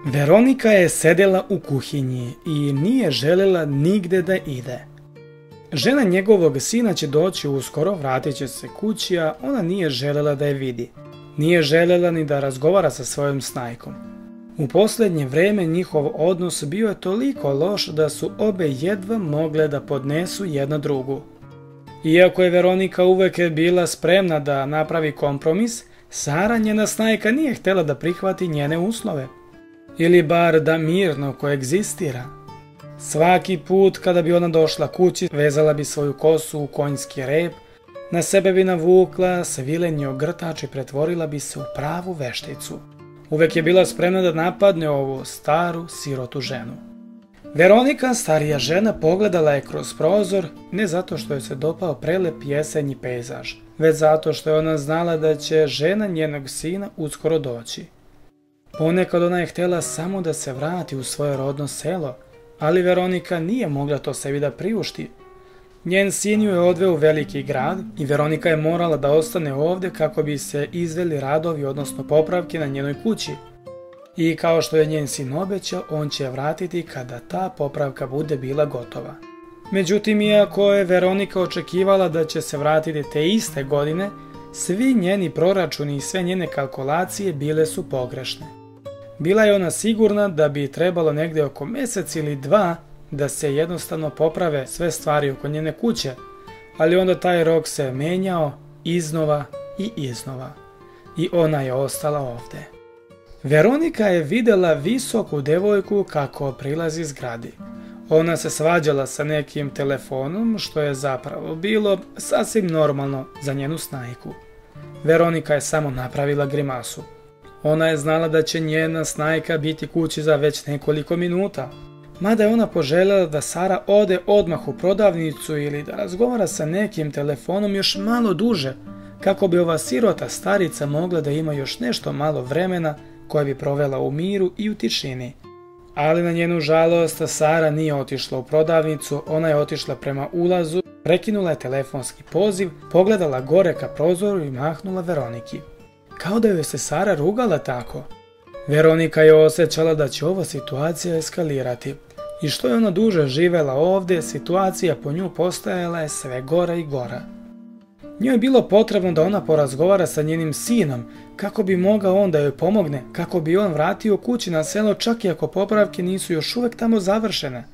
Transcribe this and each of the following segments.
Veronika je sedela u kuhinji i nije željela nigde da ide. Žena njegovog sina će doći uskoro, vratit će se kući, a ona nije željela da je vidi. Nije željela ni da razgovara sa svojom snajkom. U posljednje vrijeme njihov odnos bio je toliko loš da su obe jedva mogle da podnesu jedna drugu. Iako je Veronika uvek bila spremna da napravi kompromis, Sara, njena snajka, nije htjela da prihvati njene uslove. Ili bar da mirno koegzistira. Svaki put kada bi ona došla kući, vezala bi svoju kosu u konjski rep, na sebe bi navukla svileni ogrtač i pretvorila bi se u pravu vešticu. Uvek je bila spremna da napadne ovu staru, sirotu ženu. Veronika, starija žena, pogledala je kroz prozor, ne zato što joj se dopao prelep jesenji pejzaž, već zato što je ona znala da će žena njenog sina uskoro doći. Ponekad ona je htjela samo da se vrati u svoje rodno selo, ali Veronika nije mogla to sebi da priušti. Njen sin ju je odveo u veliki grad i Veronika je morala da ostane ovdje kako bi se izveli radovi, odnosno popravke na njenoj kući. I kao što je njen sin obećao, on će je vratiti kada ta popravka bude bila gotova. Međutim, iako je Veronika očekivala da će se vratiti te iste godine, svi njeni proračuni i sve njene kalkulacije bile su pogrešne. Bila je ona sigurna da bi trebalo negdje oko mjesec ili dva da se jednostavno poprave sve stvari oko njene kuće, ali onda taj rok se menjao iznova i iznova. I ona je ostala ovdje. Veronika je vidjela visoku devojku kako prilazi zgradi. Ona se svađala sa nekim telefonom, što je zapravo bilo sasvim normalno za njenu snajku. Veronika je samo napravila grimasu. Ona je znala da će njena snajka biti kući za već nekoliko minuta. Mada je ona poželjela da Sara ode odmah u prodavnicu ili da razgovara sa nekim telefonom još malo duže, kako bi ova sirota starica mogla da ima još nešto malo vremena koje bi provela u miru i u tišini. Ali na njenu žalost Sara nije otišla u prodavnicu, ona je otišla prema ulazu, prekinula je telefonski poziv, pogledala gore ka prozoru i mahnula Veroniki. Kao da joj se Sara rugala tako. Veronika je osjećala da će ova situacija eskalirati. I što je ona duže živela ovdje, situacija po nju postajala je sve gora i gora. Njoj je bilo potrebno da ona porazgovara sa njenim sinom, kako bi mogao on da joj pomogne, kako bi on vratio kući na selo čak i ako popravke nisu još uvek tamo završene.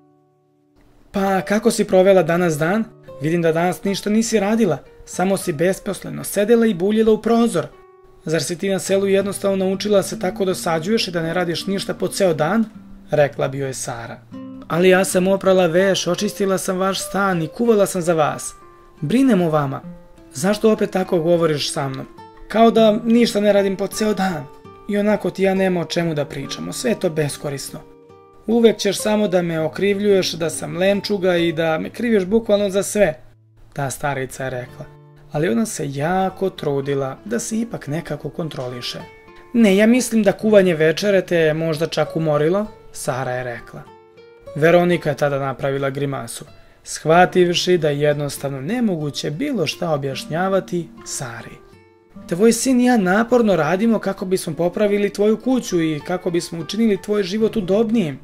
Pa kako si provela danas dan? Vidim da danas ništa nisi radila, samo si besposleno sedela i buljila u prozor. Zar si ti na selu jednostavno naučila se tako dosađuješ i da ne radiš ništa po ceo dan? Rekla bi joj Sara. Ali ja sam oprala veš, očistila sam vaš stan i kuvala sam za vas. Brinem o vama. Zašto opet tako govoriš sa mnom? Kao da ništa ne radim po ceo dan. I onako ti ja nema o čemu da pričamo, sve je to beskorisno. Uvek ćeš samo da me okrivljuješ da sam lenčuga i da me kriviš bukvalno za sve. Ta starica je rekla. Ali ona se jako trudila da se ipak nekako kontroliše. Ne, ja mislim da kuvanje večere te je možda čak umorilo, Sara je rekla. Veronika je tada napravila grimasu, shvativši da je jednostavno nemoguće bilo šta objašnjavati Sari. Tvoj sin i ja naporno radimo kako bismo popravili tvoju kuću i kako bismo učinili tvoj život udobnijim.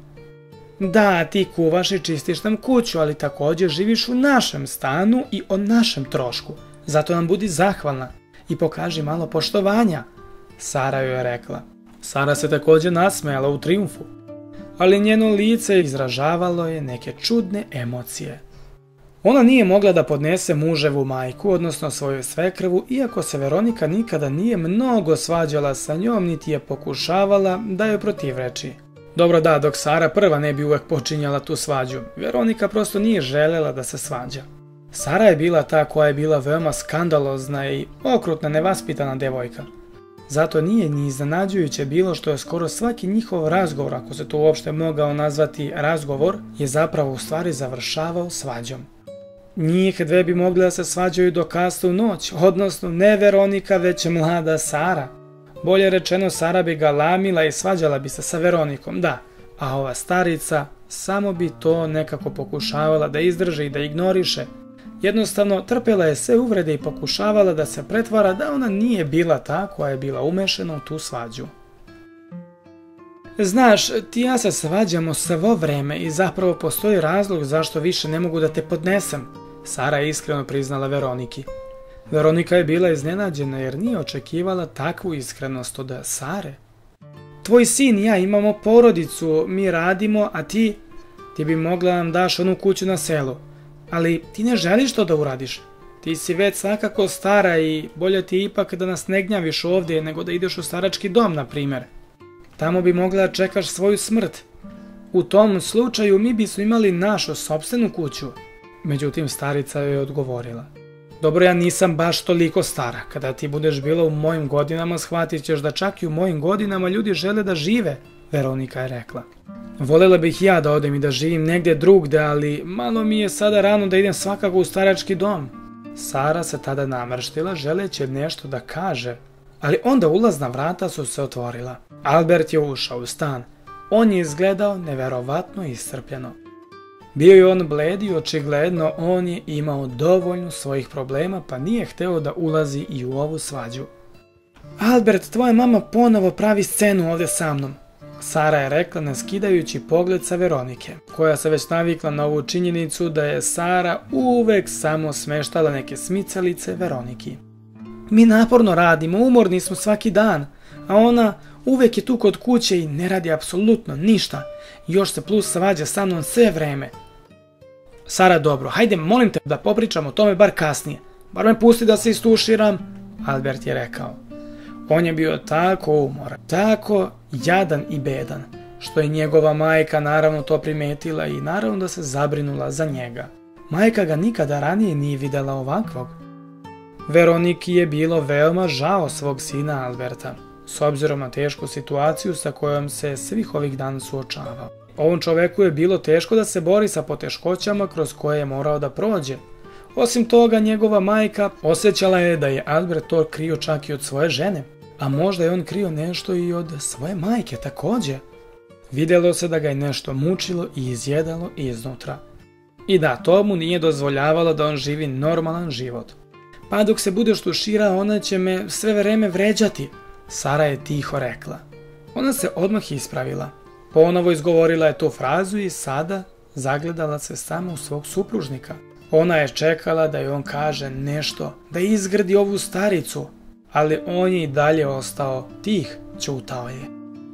Da, ti kuvaš i čistiš nam kuću, ali također živiš u našem stanu i o našem trošku. Zato nam budi zahvalna i pokaži malo poštovanja, Sara joj je rekla. Sara se također nasmejala u trijumfu, ali njeno lice izražavalo je neke čudne emocije. Ona nije mogla da podnese muževu majku, odnosno svoju svekrvu, iako se Veronika nikada nije mnogo svađala sa njom, niti je pokušavala da joj protivreči. Dobro da, dok Sara prva ne bi uvek počinjala tu svađu, Veronika prosto nije željela da se svađa. Sara je bila ta koja je bila veoma skandalozna i okrutna, nevaspitana devojka. Zato nije ni iznenađujuće bilo što je skoro svaki njihov razgovor, ako se to uopšte mogao nazvati razgovor, je zapravo u stvari završavao svađom. Njih dve bi mogli da se svađaju do kasno u noć, odnosno ne Veronika, već mlada Sara. Bolje rečeno, Sara bi ga lamila i svađala bi se sa Veronikom, da, a ova starica samo bi to nekako pokušavala da izdrži i da ignoriše. Jednostavno, trpela je sve uvrede i pokušavala da se pretvara da ona nije bila ta koja je bila umešana u tu svađu. Znaš, ti i ja se svađamo svo vreme i zapravo postoji razlog zašto više ne mogu da te podnesem, Sara je iskreno priznala Veroniki. Veronika je bila iznenađena jer nije očekivala takvu iskrenost od Sare. Tvoj sin i ja imamo porodicu, mi radimo, a ti bi mogla nam daš onu kuću na selu. Ali ti ne želiš to da uradiš. Ti si već svakako stara i bolje ti ipak da nas ne gnjaviš ovdje nego da ideš u starački dom, na primjer. Tamo bi mogla da čekaš svoju smrt. U tom slučaju mi bismo imali našu sopstvenu kuću. Međutim, starica joj je odgovorila. Dobro, ja nisam baš toliko stara. Kada ti budeš bila u mojim godinama, shvatit ćeš da čak i u mojim godinama ljudi žele da žive, Veronika je rekla. Voljela bih ja da odem i da živim negdje drugdje, ali malo mi je sada rano da idem svakako u starački dom. Sara se tada namrštila, želeći nešto da kaže, ali onda ulazna vrata su se otvorila. Albert je ušao u stan. On je izgledao neverovatno iscrpljeno. Bio je on bled i očigledno on je imao dovoljno svojih problema pa nije hteo da ulazi i u ovu svađu. Albert, tvoja mama ponovo pravi scenu ovdje sa mnom, Sara je rekla ne skidajući pogled sa Veronike, koja se već navikla na ovu činjenicu da je Sara uvek samo smeštala neke smicalice Veroniki. Mi naporno radimo, umorni smo svaki dan, a ona uvek je tu kod kuće i ne radi apsolutno ništa. Još se plus svađa sa mnom sve vreme. Sara, dobro, hajde, molim te da popričam o tome bar kasnije. Bar me pusti da se istuširam, Albert je rekao. On je bio tako umoran, tako jadan i bedan, što je njegova majka naravno to primetila i naravno da se zabrinula za njega. Majka ga nikada ranije nije videla ovakvog. Veroniki je bilo veoma žao svog sina Alberta, s obzirom na tešku situaciju sa kojom se svih ovih dana suočavao. Ovom čoveku je bilo teško da se bori sa poteškoćama kroz koje je morao da prođe. Osim toga, njegova majka osjećala je da je Albert to krio čak i od svoje žene, a možda je on krio nešto i od svoje majke također. Vidjelo se da ga je nešto mučilo i izjedalo iznutra. I da, to mu nije dozvoljavalo da on živi normalan život. Pa dok se budeš tuširao, ona će me sve vreme vređati, Sara je tiho rekla. Ona se odmah ispravila. Ponovo izgovorila je tu frazu i sada zagledala se samo u svog supružnika. Ona je čekala da joj on kaže nešto, da izgrdi ovu staricu, ali on je i dalje ostao tih, ćutao je.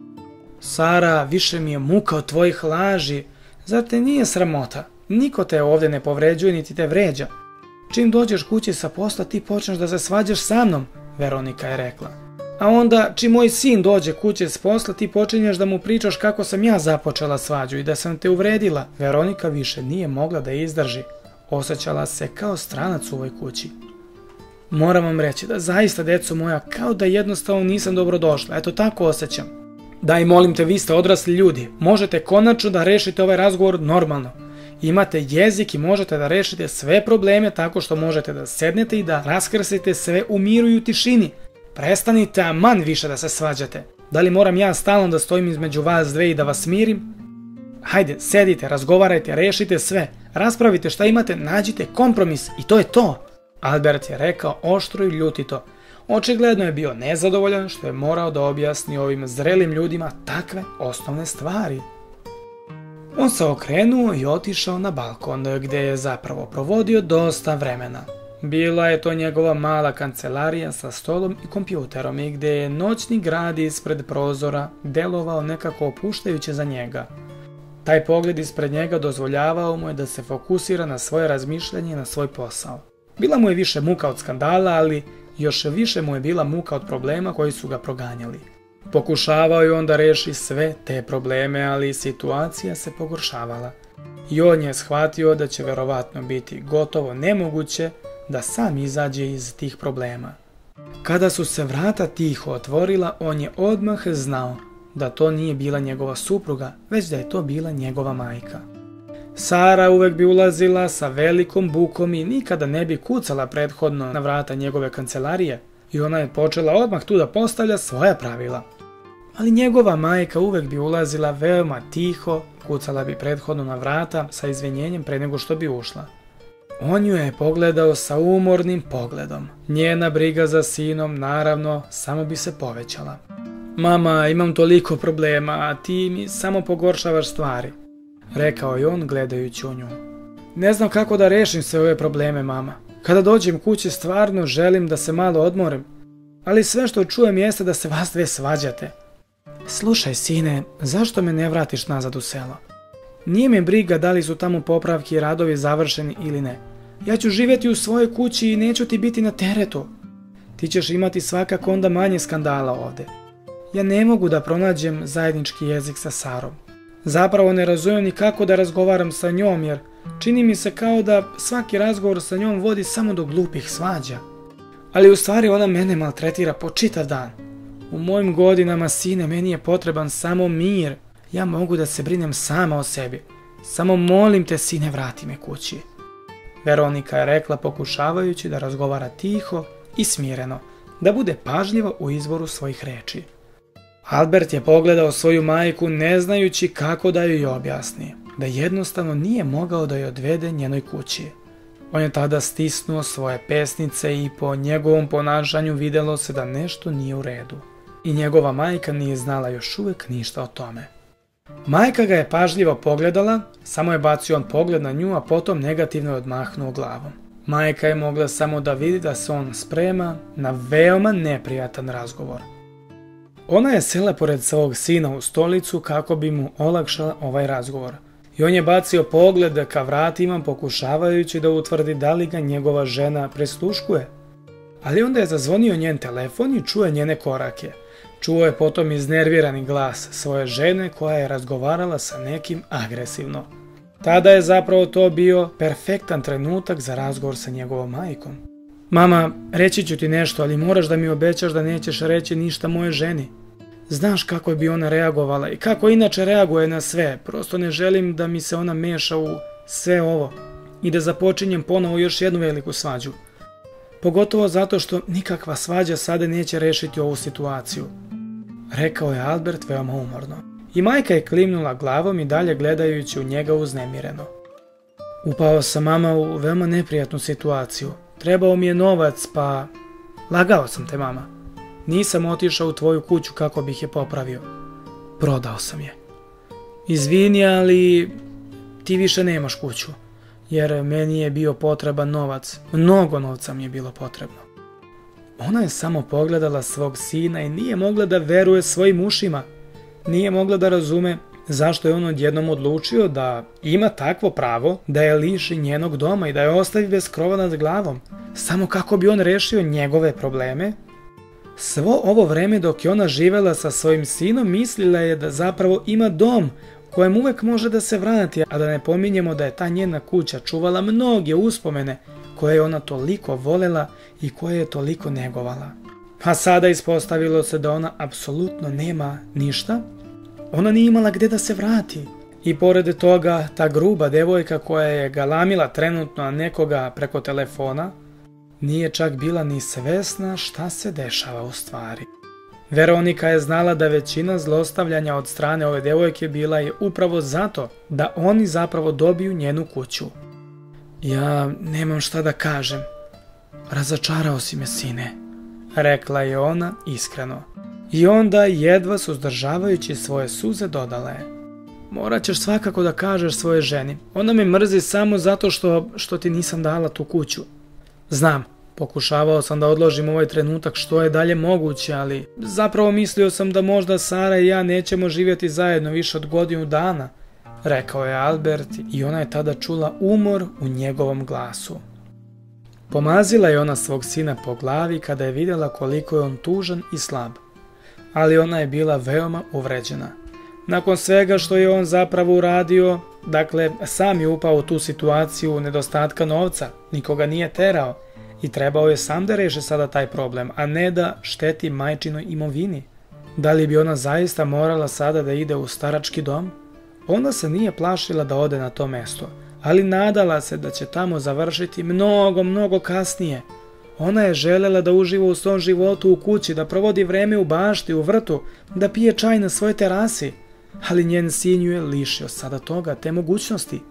Sara, više mi je muka od tvojih laži, zar te nije sramota? Niko te ovdje ne povređuje niti te vređa. Čim dođeš kući sa posla ti počneš da se svađaš sa mnom, Veronika je rekla. A onda čim moj sin dođe kuće s posla ti počinješ da mu pričaš kako sam ja započela svađu i da sam te uvredila. Veronika više nije mogla da izdrži. Osjećala se kao stranac u ovoj kući. Moram vam reći da zaista, deco moja, kao da jednostavno nisam dobro došla. Eto tako osjećam. Daj, molim te, vi ste odrasli ljudi. Možete konačno da rešite ovaj razgovor normalno. Imate jezik i možete da rešite sve probleme tako što možete da sednete i da raskrsite sve u miru i u tišini. Prestanite aman više da se svađate. Da li moram ja stalno da stojim između vas dve i da vas smirim? Hajde, sedite, razgovarajte, rešite sve. Raspravite šta imate, nađite kompromis i to je to. Albert je rekao oštro i ljutito. Očigledno je bio nezadovoljan što je morao da objasni ovim zrelim ljudima takve osnovne stvari. On se okrenuo i otišao na balkon gdje je zapravo provodio dosta vremena. Bila je to njegova mala kancelarija sa stolom i kompjuterom i gdje je noćni grad ispred prozora delovao nekako opuštajuće za njega. Taj pogled ispred njega dozvoljavao mu je da se fokusira na svoje razmišljanje i na svoj posao. Bila mu je više muka od skandala, ali još više mu je bila muka od problema koji su ga proganjali. Pokušavao je on da reši sve te probleme, ali situacija se pogoršavala. I on je shvatio da će verovatno biti gotovo nemoguće da sam izađe iz tih problema. Kada su se vrata tiho otvorila, on je odmah znao da to nije bila njegova supruga, već da je to bila njegova majka. Sara uvek bi ulazila sa velikom bukom i nikada ne bi kucala prethodno na vrata njegove kancelarije i ona je počela odmah tu da postavlja svoja pravila. Ali njegova majka uvek bi ulazila veoma tiho, kucala bi prethodno na vrata sa izvinjenjem pre nego što bi ušla. On ju je pogledao sa umornim pogledom. Njena briga za sinom, naravno, samo bi se povećala. Mama, imam toliko problema, a ti mi samo pogoršavaš stvari, rekao je on gledajući u nju. Ne znam kako da rešim sve ove probleme, mama. Kada dođem kući stvarno želim da se malo odmorim, ali sve što čujem jeste da se vas dve svađate. Slušaj, sine, zašto me ne vratiš nazad u selo? Nije me briga da li su tamo popravki i radovi završeni ili ne. Ja ću živjeti u svojoj kući i neću ti biti na teretu. Ti ćeš imati svakako onda manje skandala ovdje. Ja ne mogu da pronađem zajednički jezik sa Sarom. Zapravo ne razumijem ni kako da razgovaram sa njom, jer čini mi se kao da svaki razgovor sa njom vodi samo do glupih svađa. Ali u stvari ona mene maltretira po čitav dan. U mojim godinama, sine, meni je potreban samo mir. Ja mogu da se brinem sama o sebi. Samo molim te, sine, vrati me kući. Veronika je rekla pokušavajući da razgovara tiho i smireno, da bude pažljiva u izboru svojih reči. Albert je pogledao svoju majku ne znajući kako da joj objasni, da jednostavno nije mogao da joj odvede njenoj kući. On je tada stisnuo svoje pesnice i po njegovom ponašanju vidjelo se da nešto nije u redu. I njegova majka nije znala još uvijek ništa o tome. Majka ga je pažljivo pogledala, samo je bacio on pogled na nju, a potom negativno je odmahnuo glavom. Majka je mogla samo da vidi da se on sprema na veoma neprijatan razgovor. Ona je sela pored svog sina u stolicu kako bi mu olakšala ovaj razgovor. I on je bacio pogled ka vratima pokušavajući da utvrdi da li ga njegova žena prisluškuje. Ali onda je zazvonio njen telefon i čuje njene korake. Čuo je potom iznervirani glas svoje žene koja je razgovarala sa nekim agresivno. Tada je zapravo to bio perfektan trenutak za razgovor sa njegovom majkom. Mama, reći ću ti nešto, ali moraš da mi obećaš da nećeš reći ništa moje ženi. Znaš kako bi ona reagovala i kako inače reaguje na sve, prosto ne želim da mi se ona meša u sve ovo i da započinjem ponovo još jednu veliku svađu. Pogotovo zato što nikakva svađa sada neće rešiti ovu situaciju, rekao je Albert veoma umorno. I majka je klimnula glavom i dalje gledajući u njega uznemireno. Upao sam, mama, u veoma neprijatnu situaciju. Trebao mi je novac, pa... Lagao sam te, mama. Nisam otišao u tvoju kuću kako bih je popravio. Prodao sam je. Izvini, ali ti više nemaš kuću, jer meni je bio potreban novac. Mnogo novca mi je bilo potrebno. Ona je samo pogledala svog sina i nije mogla da veruje svojim ušima. Nije mogla da razume zašto je on odjednom odlučio da ima takvo pravo da je liši njenog doma i da je ostavi bez krova nad glavom, samo kako bi on rešio njegove probleme. Svo ovo vreme dok je ona živela sa svojim sinom mislila je da zapravo ima dom kojem uvek može da se vrati, a da ne pominjemo da je ta njena kuća čuvala mnoge uspomene koje je ona toliko volela i koje je toliko negovala. A sada ispostavilo se da ona apsolutno nema ništa. Ona nije imala gdje da se vrati. I pored toga, ta gruba devojka koja je galamila trenutno na nekoga preko telefona, nije čak bila ni svesna šta se dešava u stvari. Veronika je znala da većina zlostavljanja od strane ove devojke bila je upravo zato da oni zapravo dobiju njenu kuću. Ja nemam šta da kažem. Razočarao si me, sine, rekla je ona iskreno. I onda, jedva suzdržavajući svoje suze, dodala je: morat ćeš svakako da kažeš svojoj ženi. Ona me mrzi samo zato što ti nisam dala tu kuću. Znam, pokušavao sam da odložim ovaj trenutak što je dalje moguće, ali zapravo mislio sam da možda Sara i ja nećemo živjeti zajedno više od godinu dana, rekao je Albert i ona je tada čula umor u njegovom glasu. Pomazila je ona svog sina po glavi kada je vidjela koliko je on tužan i slab, ali ona je bila veoma uvređena. Nakon svega što je on zapravo uradio, dakle sam je upao u tu situaciju nedostatka novca, nikoga nije terao i trebao je sam da reši sada taj problem, a ne da šteti majčinoj imovini. Da li bi ona zaista morala sada da ide u starački dom? Ona se nije plašila da ode na to mesto, ali nadala se da će tamo završiti mnogo kasnije. Ona je želela da uživa u svom životu u kući, da provodi vreme u bašti, u vrtu, da pije čaj na svojoj terasi, ali njen sin ju je lišio sada toga, te mogućnosti.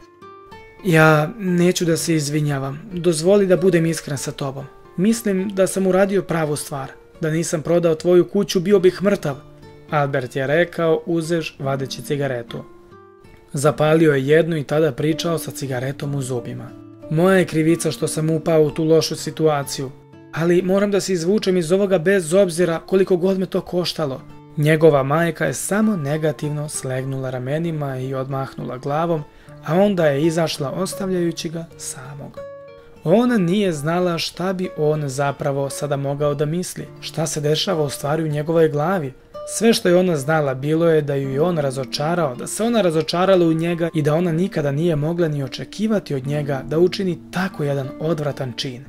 Ja neću da se izvinjavam, dozvoli da budem iskren sa tobom. Mislim da sam uradio pravu stvar. Da nisam prodao tvoju kuću, bio bih mrtav, Albert je rekao uzeš vadeći cigaretu. Zapalio je jednu i tada pričao sa cigaretom u zubima. Moja je krivica što sam upao u tu lošu situaciju, ali moram da se izvučem iz ovoga bez obzira koliko god me to koštalo. Njegova majka je samo negativno slegnula ramenima i odmahnula glavom, a onda je izašla ostavljajući ga samog. Ona nije znala šta bi on zapravo sada mogao da misli, šta se dešava u stvari u njegovoj glavi. Sve što je ona znala bilo je da ju je on razočarao, da se ona razočarala u njega i da ona nikada nije mogla ni očekivati od njega da učini tako jedan odvratan čin.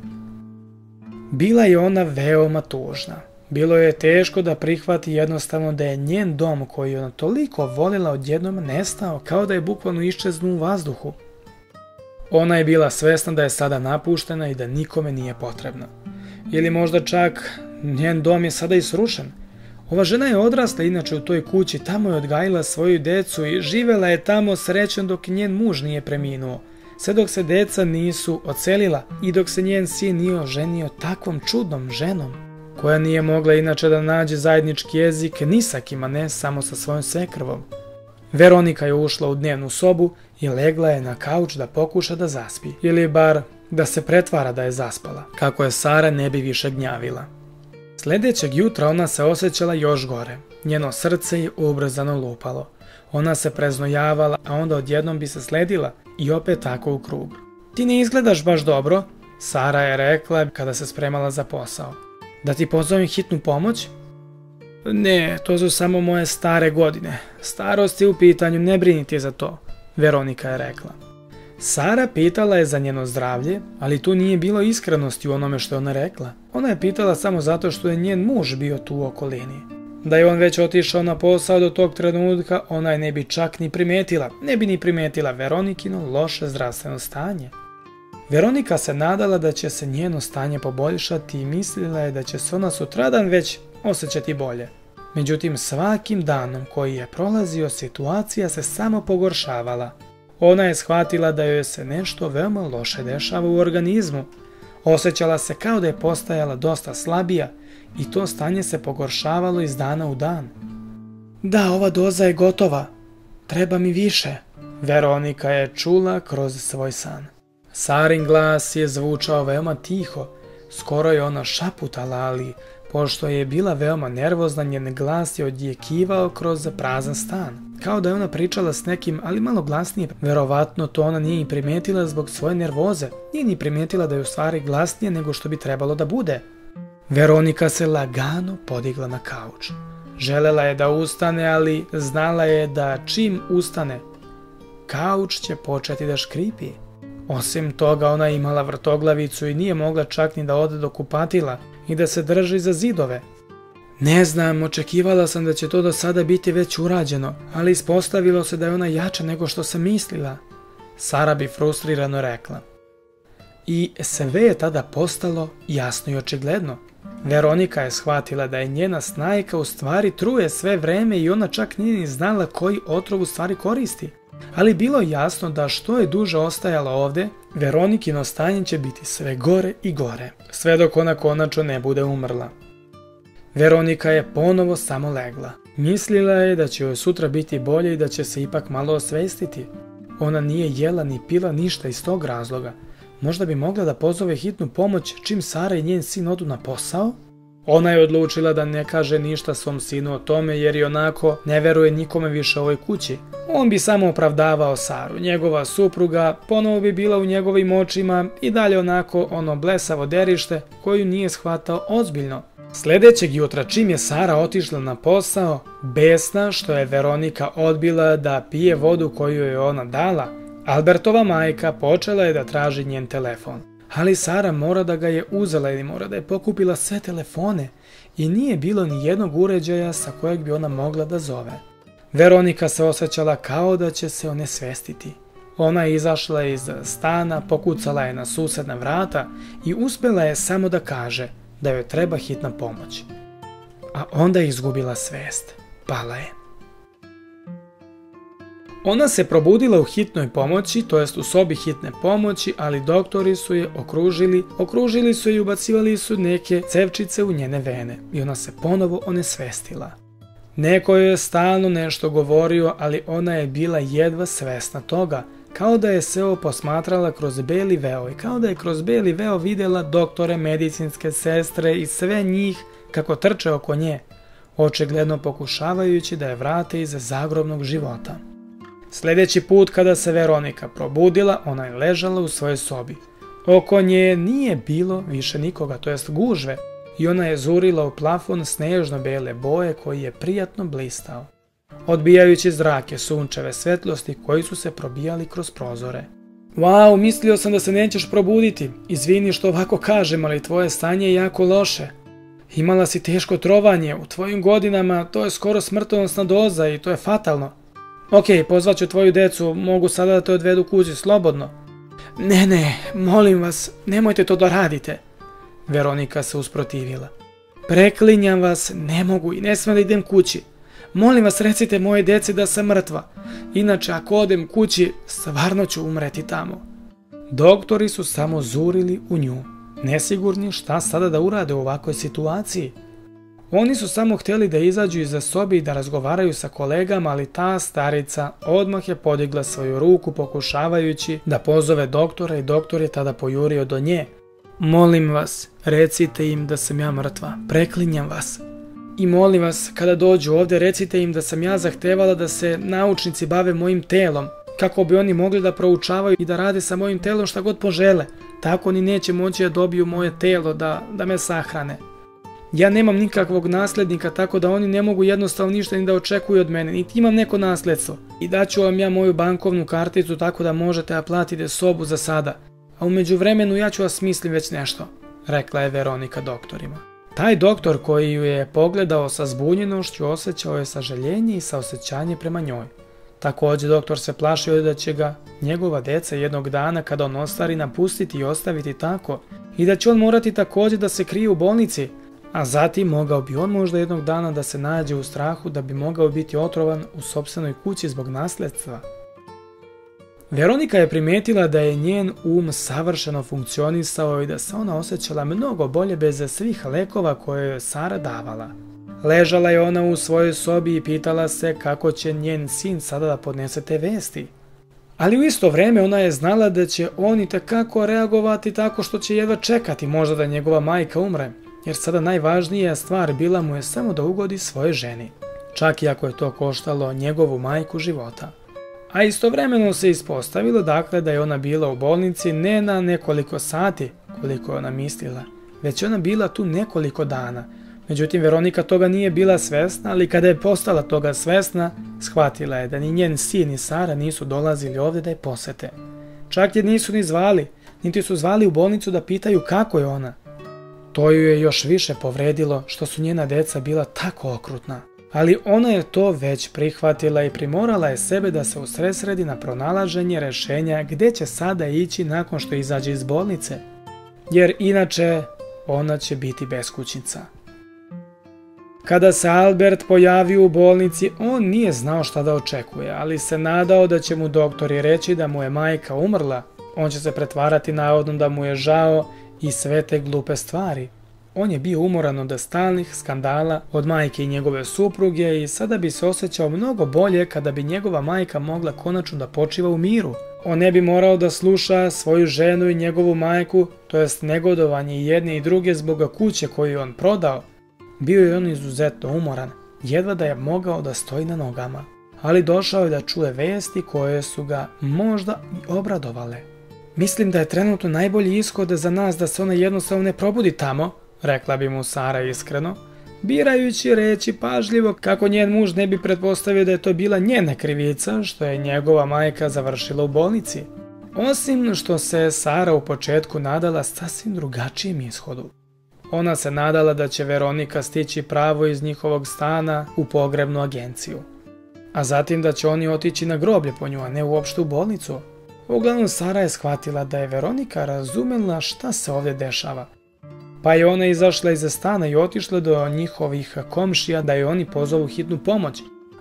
Bila je ona veoma tužna. Bilo je teško da prihvati jednostavno da je njen dom koji je ona toliko volila odjednom nestao, kao da je bukvalno iščeznuo u vazduhu. Ona je bila svesna da je sada napuštena i da nikome nije potrebna. Ili možda čak njen dom je sada i srušen. Ova žena je odrasla inače u toj kući, tamo je odgajila svoju decu i živela je tamo srećom dok njen muž nije preminuo. Sve dok se deca nisu odselila i dok se njen sin nije oženio takvom čudnom ženom, koja nije mogla inače da nađe zajednički jezik ni sa kima, ne samo sa svojom svekrvom. Veronika je ušla u dnevnu sobu i legla je na kauč da pokuša da zaspi, ili bar da se pretvara da je zaspala, kako je Sara ne bi više gnjavila. Sljedećeg jutra ona se osjećala još gore. Njeno srce je ubrzano lupalo. Ona se preznojavala, a onda odjednom bi se sledila i opet tako u krug. Ti ne izgledaš baš dobro, Sara je rekla kada se spremala za posao. Da ti pozovem hitnu pomoć? Ne, to su samo moje stare godine. Starost je u pitanju, ne briniti za to, Veronika je rekla. Sara pitala je za njeno zdravlje, ali tu nije bilo iskrenosti u onome što je ona rekla. Ona je pitala samo zato što je njen muž bio tu u okolini. Da je on već otišao na posao do tog trenutka, ona je ne bi čak ni primetila. Ne bi ni primetila Veronikino loše zdravstveno stanje. Veronika se nadala da će se njeno stanje poboljšati i mislila je da će se ona sutradan već osjećati bolje. Međutim, svakim danom koji je prolazio, situacija se samo pogoršavala. Ona je shvatila da joj se nešto veoma loše dešava u organizmu. Osjećala se kao da je postajala dosta slabija i to stanje se pogoršavalo iz dana u dan. Da, ova doza je gotova. Treba mi više, Veronika je čula kroz svoj san. Sarin glas je zvučao veoma tiho. Skoro je ona šaputala, ali pošto je bila veoma nervozna, njen glas je odjekivao kroz prazan stan. Kao da je ona pričala s nekim, ali malo glasnije. Verovatno to ona nije i primetila zbog svoje nervoze. Nije ni primetila da je u stvari glasnije nego što bi trebalo da bude. Veronika se lagano podigla na kauč. Želela je da ustane, ali znala je da čim ustane, kauč će početi da škripi. Osim toga, ona je imala vrtoglavicu i nije mogla čak ni da ode do kupatila i da se drži za zidove. Ne znam, očekivala sam da će to do sada biti već urađeno, ali ispostavilo se da je ona jača nego što sam mislila, Sara bi frustrirano rekla. I sve je tada postalo jasno i očigledno. Veronika je shvatila da je njena snajka u stvari truje sve vreme i ona čak nije ni znala koji otrov u stvari koristi. Ali bilo je jasno da što je duže ostajala ovdje, Veronikino stanje će biti sve gore i gore, sve dok ona konačno ne bude umrla. Veronika je ponovo samo legla. Mislila je da će joj sutra biti bolje i da će se ipak malo osvestiti. Ona nije jela ni pila ništa iz tog razloga. Možda bi mogla da pozove hitnu pomoć čim Sara i njen sin odu na posao? Ona je odlučila da ne kaže ništa svom sinu o tome jer i onako ne veruje nikome više u ovoj kući. On bi samo opravdavao Saru, njegova supruga ponovo bi bila u njegovim očima i dalje onako ono blesavo derište koju nije shvatao ozbiljno. Sljedećeg jutra čim je Sara otišla na posao, besna što je Veronika odbila da pije vodu koju je ona dala, Albertova majka počela je da traži njen telefon. Ali Sara mora da ga je uzela ili mora da je pokupila sve telefone i nije bilo ni jednog uređaja sa kojeg bi ona mogla da zove. Veronika se osjećala kao da će se onesvestiti. Ona je izašla iz stana, pokucala je na susedna vrata i uspjela je samo da kaže da joj treba hitna pomoć. A onda je izgubila svest. Pala je. Ona se probudila u hitnoj pomoći, to jest u sobi hitne pomoći, ali doktori su je okružili su je i ubacivali su neke cevčice u njene vene i ona se ponovo onesvestila. Neko joj je stalno nešto govorio, ali ona je bila jedva svesna toga, kao da je sve ovo posmatrala kroz beli veo i kao da je kroz beli veo vidjela doktore, medicinske sestre i sve njih kako trče oko nje, očigledno pokušavajući da je vrate iz zagrobnog života. Sljedeći put kada se Veronika probudila, ona je ležala u svojoj sobi. Oko nje nije bilo više nikoga, to jest gužve, i ona je zurila u plafon snežno-bele boje koji je prijatno blistao, odbijajući zrake sunčeve svetlosti koji su se probijali kroz prozore. Wow, mislio sam da se nećeš probuditi. Izvini što ovako kažem, ali tvoje stanje je jako loše. Imala si teško trovanje, u tvojim godinama to je skoro smrtonosna doza i to je fatalno. Ok, pozvat ću tvoju decu, mogu sada da te odvedu kući slobodno. Ne, molim vas, nemojte to da radite. Veronika se usprotivila. Preklinjam vas, ne mogu i ne smijem da idem kući. Molim vas, recite moje deci da sam mrtva. Inače, ako odem kući, stvarno ću umreti tamo. Doktori su samo zurili u nju, nesigurni šta sada da urade u ovakvoj situaciji. Oni su samo htjeli da izađu iza sobi i da razgovaraju sa kolegama, ali ta starica odmah je podigla svoju ruku pokušavajući da pozove doktora i doktor je tada pojurio do nje. Molim vas, recite im da sam ja mrtva, preklinjam vas. I molim vas, kada dođu ovdje, recite im da sam ja zahtevala da se naučnici bave mojim telom, kako bi oni mogli da proučavaju i da rade sa mojim telom šta god požele. Tako oni neće moći da dobiju moje telo, da me sahrane. Ja nemam nikakvog nasljednika, tako da oni ne mogu jednostavno ništa ni da očekuju od mene, niti imam neko nasljedstvo. I daću vam ja moju bankovnu karticu tako da možete da platite sobu za sada. A u međuvremenu ja ću vas smislim već nešto, rekla je Veronika doktorima. Taj doktor koji ju je pogledao sa zbunjenošću osjećao je sažaljenje i saosećanje prema njoj. Također doktor se plašio da će ga njegova deca jednog dana kada on ostari napustiti i ostaviti tako i da će on morati također da se krije u bolnici, a zatim mogao bi on možda jednog dana da se nađe u strahu da bi mogao biti otrovan u sopstvenoj kući zbog nasljedstva. Veronika je primijetila da je njen savršeno funkcionisao i da se ona osjećala mnogo bolje bez svih lekova koje je Sara davala. Ležala je ona u svojoj sobi i pitala se kako će njen sin sada da podnese te vesti. Ali u isto vrijeme ona je znala da će on itekako reagovati tako što će jedva čekati možda da njegova majka umre, jer sada najvažnija stvar bila mu je samo da ugodi svoje ženi, čak i ako je to koštalo njegovu majku života. A istovremeno se ispostavilo dakle da je ona bila u bolnici ne na nekoliko sati koliko je ona mislila, već je ona bila tu nekoliko dana. Međutim, Veronika toga nije bila svesna, ali kada je postala toga svesna, shvatila je da ni njen sin ni Sara nisu dolazili ovdje da je posete. Čak je nisu ni zvali, niti su zvali u bolnicu da pitaju kako je ona. To ju je još više povredilo što su njena deca bila tako okrutna. Ali ona je to već prihvatila i primorala je sebe da se usredsredi na pronalaženje rješenja gdje će sada ići nakon što izađe iz bolnice. Jer inače ona će biti beskućnica. Kada se Albert pojavio u bolnici, on nije znao šta da očekuje, ali se nadao da će mu doktori reći da mu je majka umrla. On će se pretvarati navodno da mu je žao i sve te glupe stvari. On je bio umoran od stalnih skandala od majke i njegove supruge i sada bi se osjećao mnogo bolje kada bi njegova majka mogla konačno da počiva u miru. On ne bi morao da sluša svoju ženu i njegovu majku, to jest negodovanje i jedne i druge zbog kuće koju je on prodao. Bio je on izuzetno umoran, jedva da je mogao da stoji na nogama. Ali došao je da čuje vesti koje su ga možda i obradovale. Mislim da je trenutno najbolji ishod za nas da se ona jednostavno ne probudi tamo, rekla bi mu Sara iskreno, birajući reći pažljivo kako njen muž ne bi pretpostavio da je to bila njena krivica što je njegova majka završila u bolnici. Osim što se Sara u početku nadala sasvim drugačijem ishodu. Ona se nadala da će Veronika stići pravo iz njihovog stana u pogrebnu agenciju, a zatim da će oni otići na groblje po nju, a ne uopšte u bolnicu. Uglavnom Sara je shvatila da je Veronika razumela šta se ovdje dešava. Pa je ona izašla iz stana i otišla do njihovih komšija da je oni pozovu hitnu pomoć.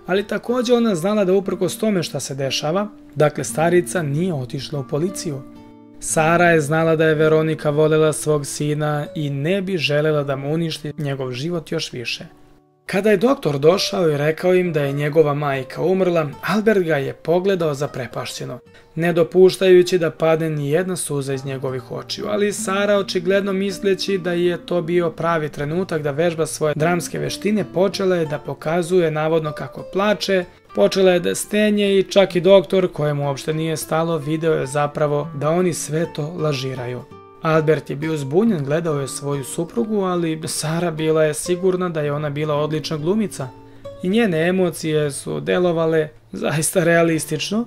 Ali također ona znala da uprkos tome šta se dešava, dakle starica nije otišla u policiju. Sara je znala da je Veronika voljela svog sina i ne bi željela da mu uništi njegov život još više. Kada je doktor došao i rekao im da je njegova majka umrla, Albert ga je pogledao zaprepašćeno, ne dopuštajući da padne ni jedna suza iz njegovih očiju, ali Sara, očigledno misleći da je to bio pravi trenutak da vežba svoje dramske veštine, počela je da pokazuje navodno kako plače, počela je da stenje i čak i doktor, kojemu uopšte nije stalo, video je zapravo da oni sve to lažiraju. Albert je bio zbunjen, gledao je svoju suprugu, ali Sara bila je sigurna da je ona bila odlična glumica i njene emocije su delovale zaista realistično.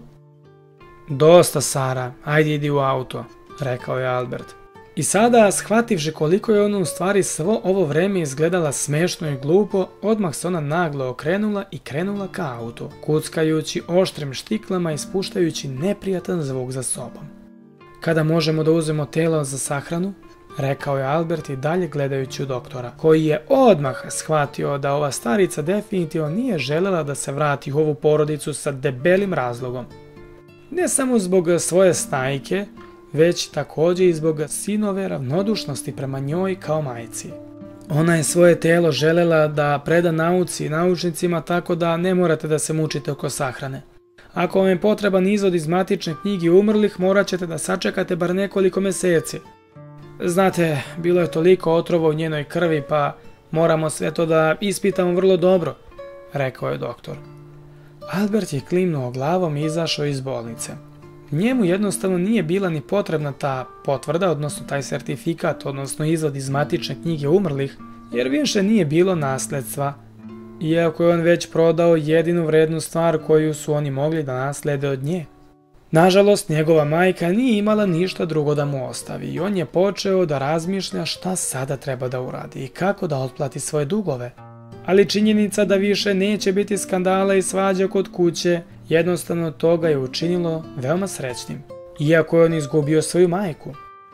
Dosta, Sara, ajde idi u auto, rekao je Albert. I sada, shvativši koliko je ona u stvari svo ovo vreme izgledala smešno i glupo, odmah se ona naglo okrenula i krenula ka autu, kuckajući oštrim štiklama i spuštajući neprijatan zvuk za sobom. Kada možemo da uzmemo telo za sahranu, rekao je Albert i dalje gledajući u doktora, koji je odmah shvatio da ova starica definitivno nije željela da se vrati u ovu porodicu sa debelim razlogom. Ne samo zbog svoje snajke, već također i zbog sinove ravnodušnosti prema njoj kao majci. Ona je svoje telo željela da preda nauci i naučnicima, tako da ne morate da se mučite oko sahrane. Ako vam je potreban izvod iz matične knjige umrlih, morat ćete da sačekate bar nekoliko mjeseci. Znate, bilo je toliko otrova u njenoj krvi, pa moramo sve to da ispitamo vrlo dobro, rekao je doktor. Albert je klimnuo glavom i izašao iz bolnice. Njemu jednostavno nije bila ni potrebna ta potvrda, odnosno taj sertifikat, odnosno izvod iz matične knjige umrlih, jer više nije bilo nasljedstva. Iako je on već prodao jedinu vrednu stvar koju su oni mogli da naslede od nje. Nažalost, njegova majka nije imala ništa drugo da mu ostavi i on je počeo da razmišlja šta sada treba da uradi i kako da otplati svoje dugove. Ali činjenica da više neće biti skandala i svađa kod kuće, jednostavno toga je učinilo veoma srećnim, iako je on izgubio svoju majku.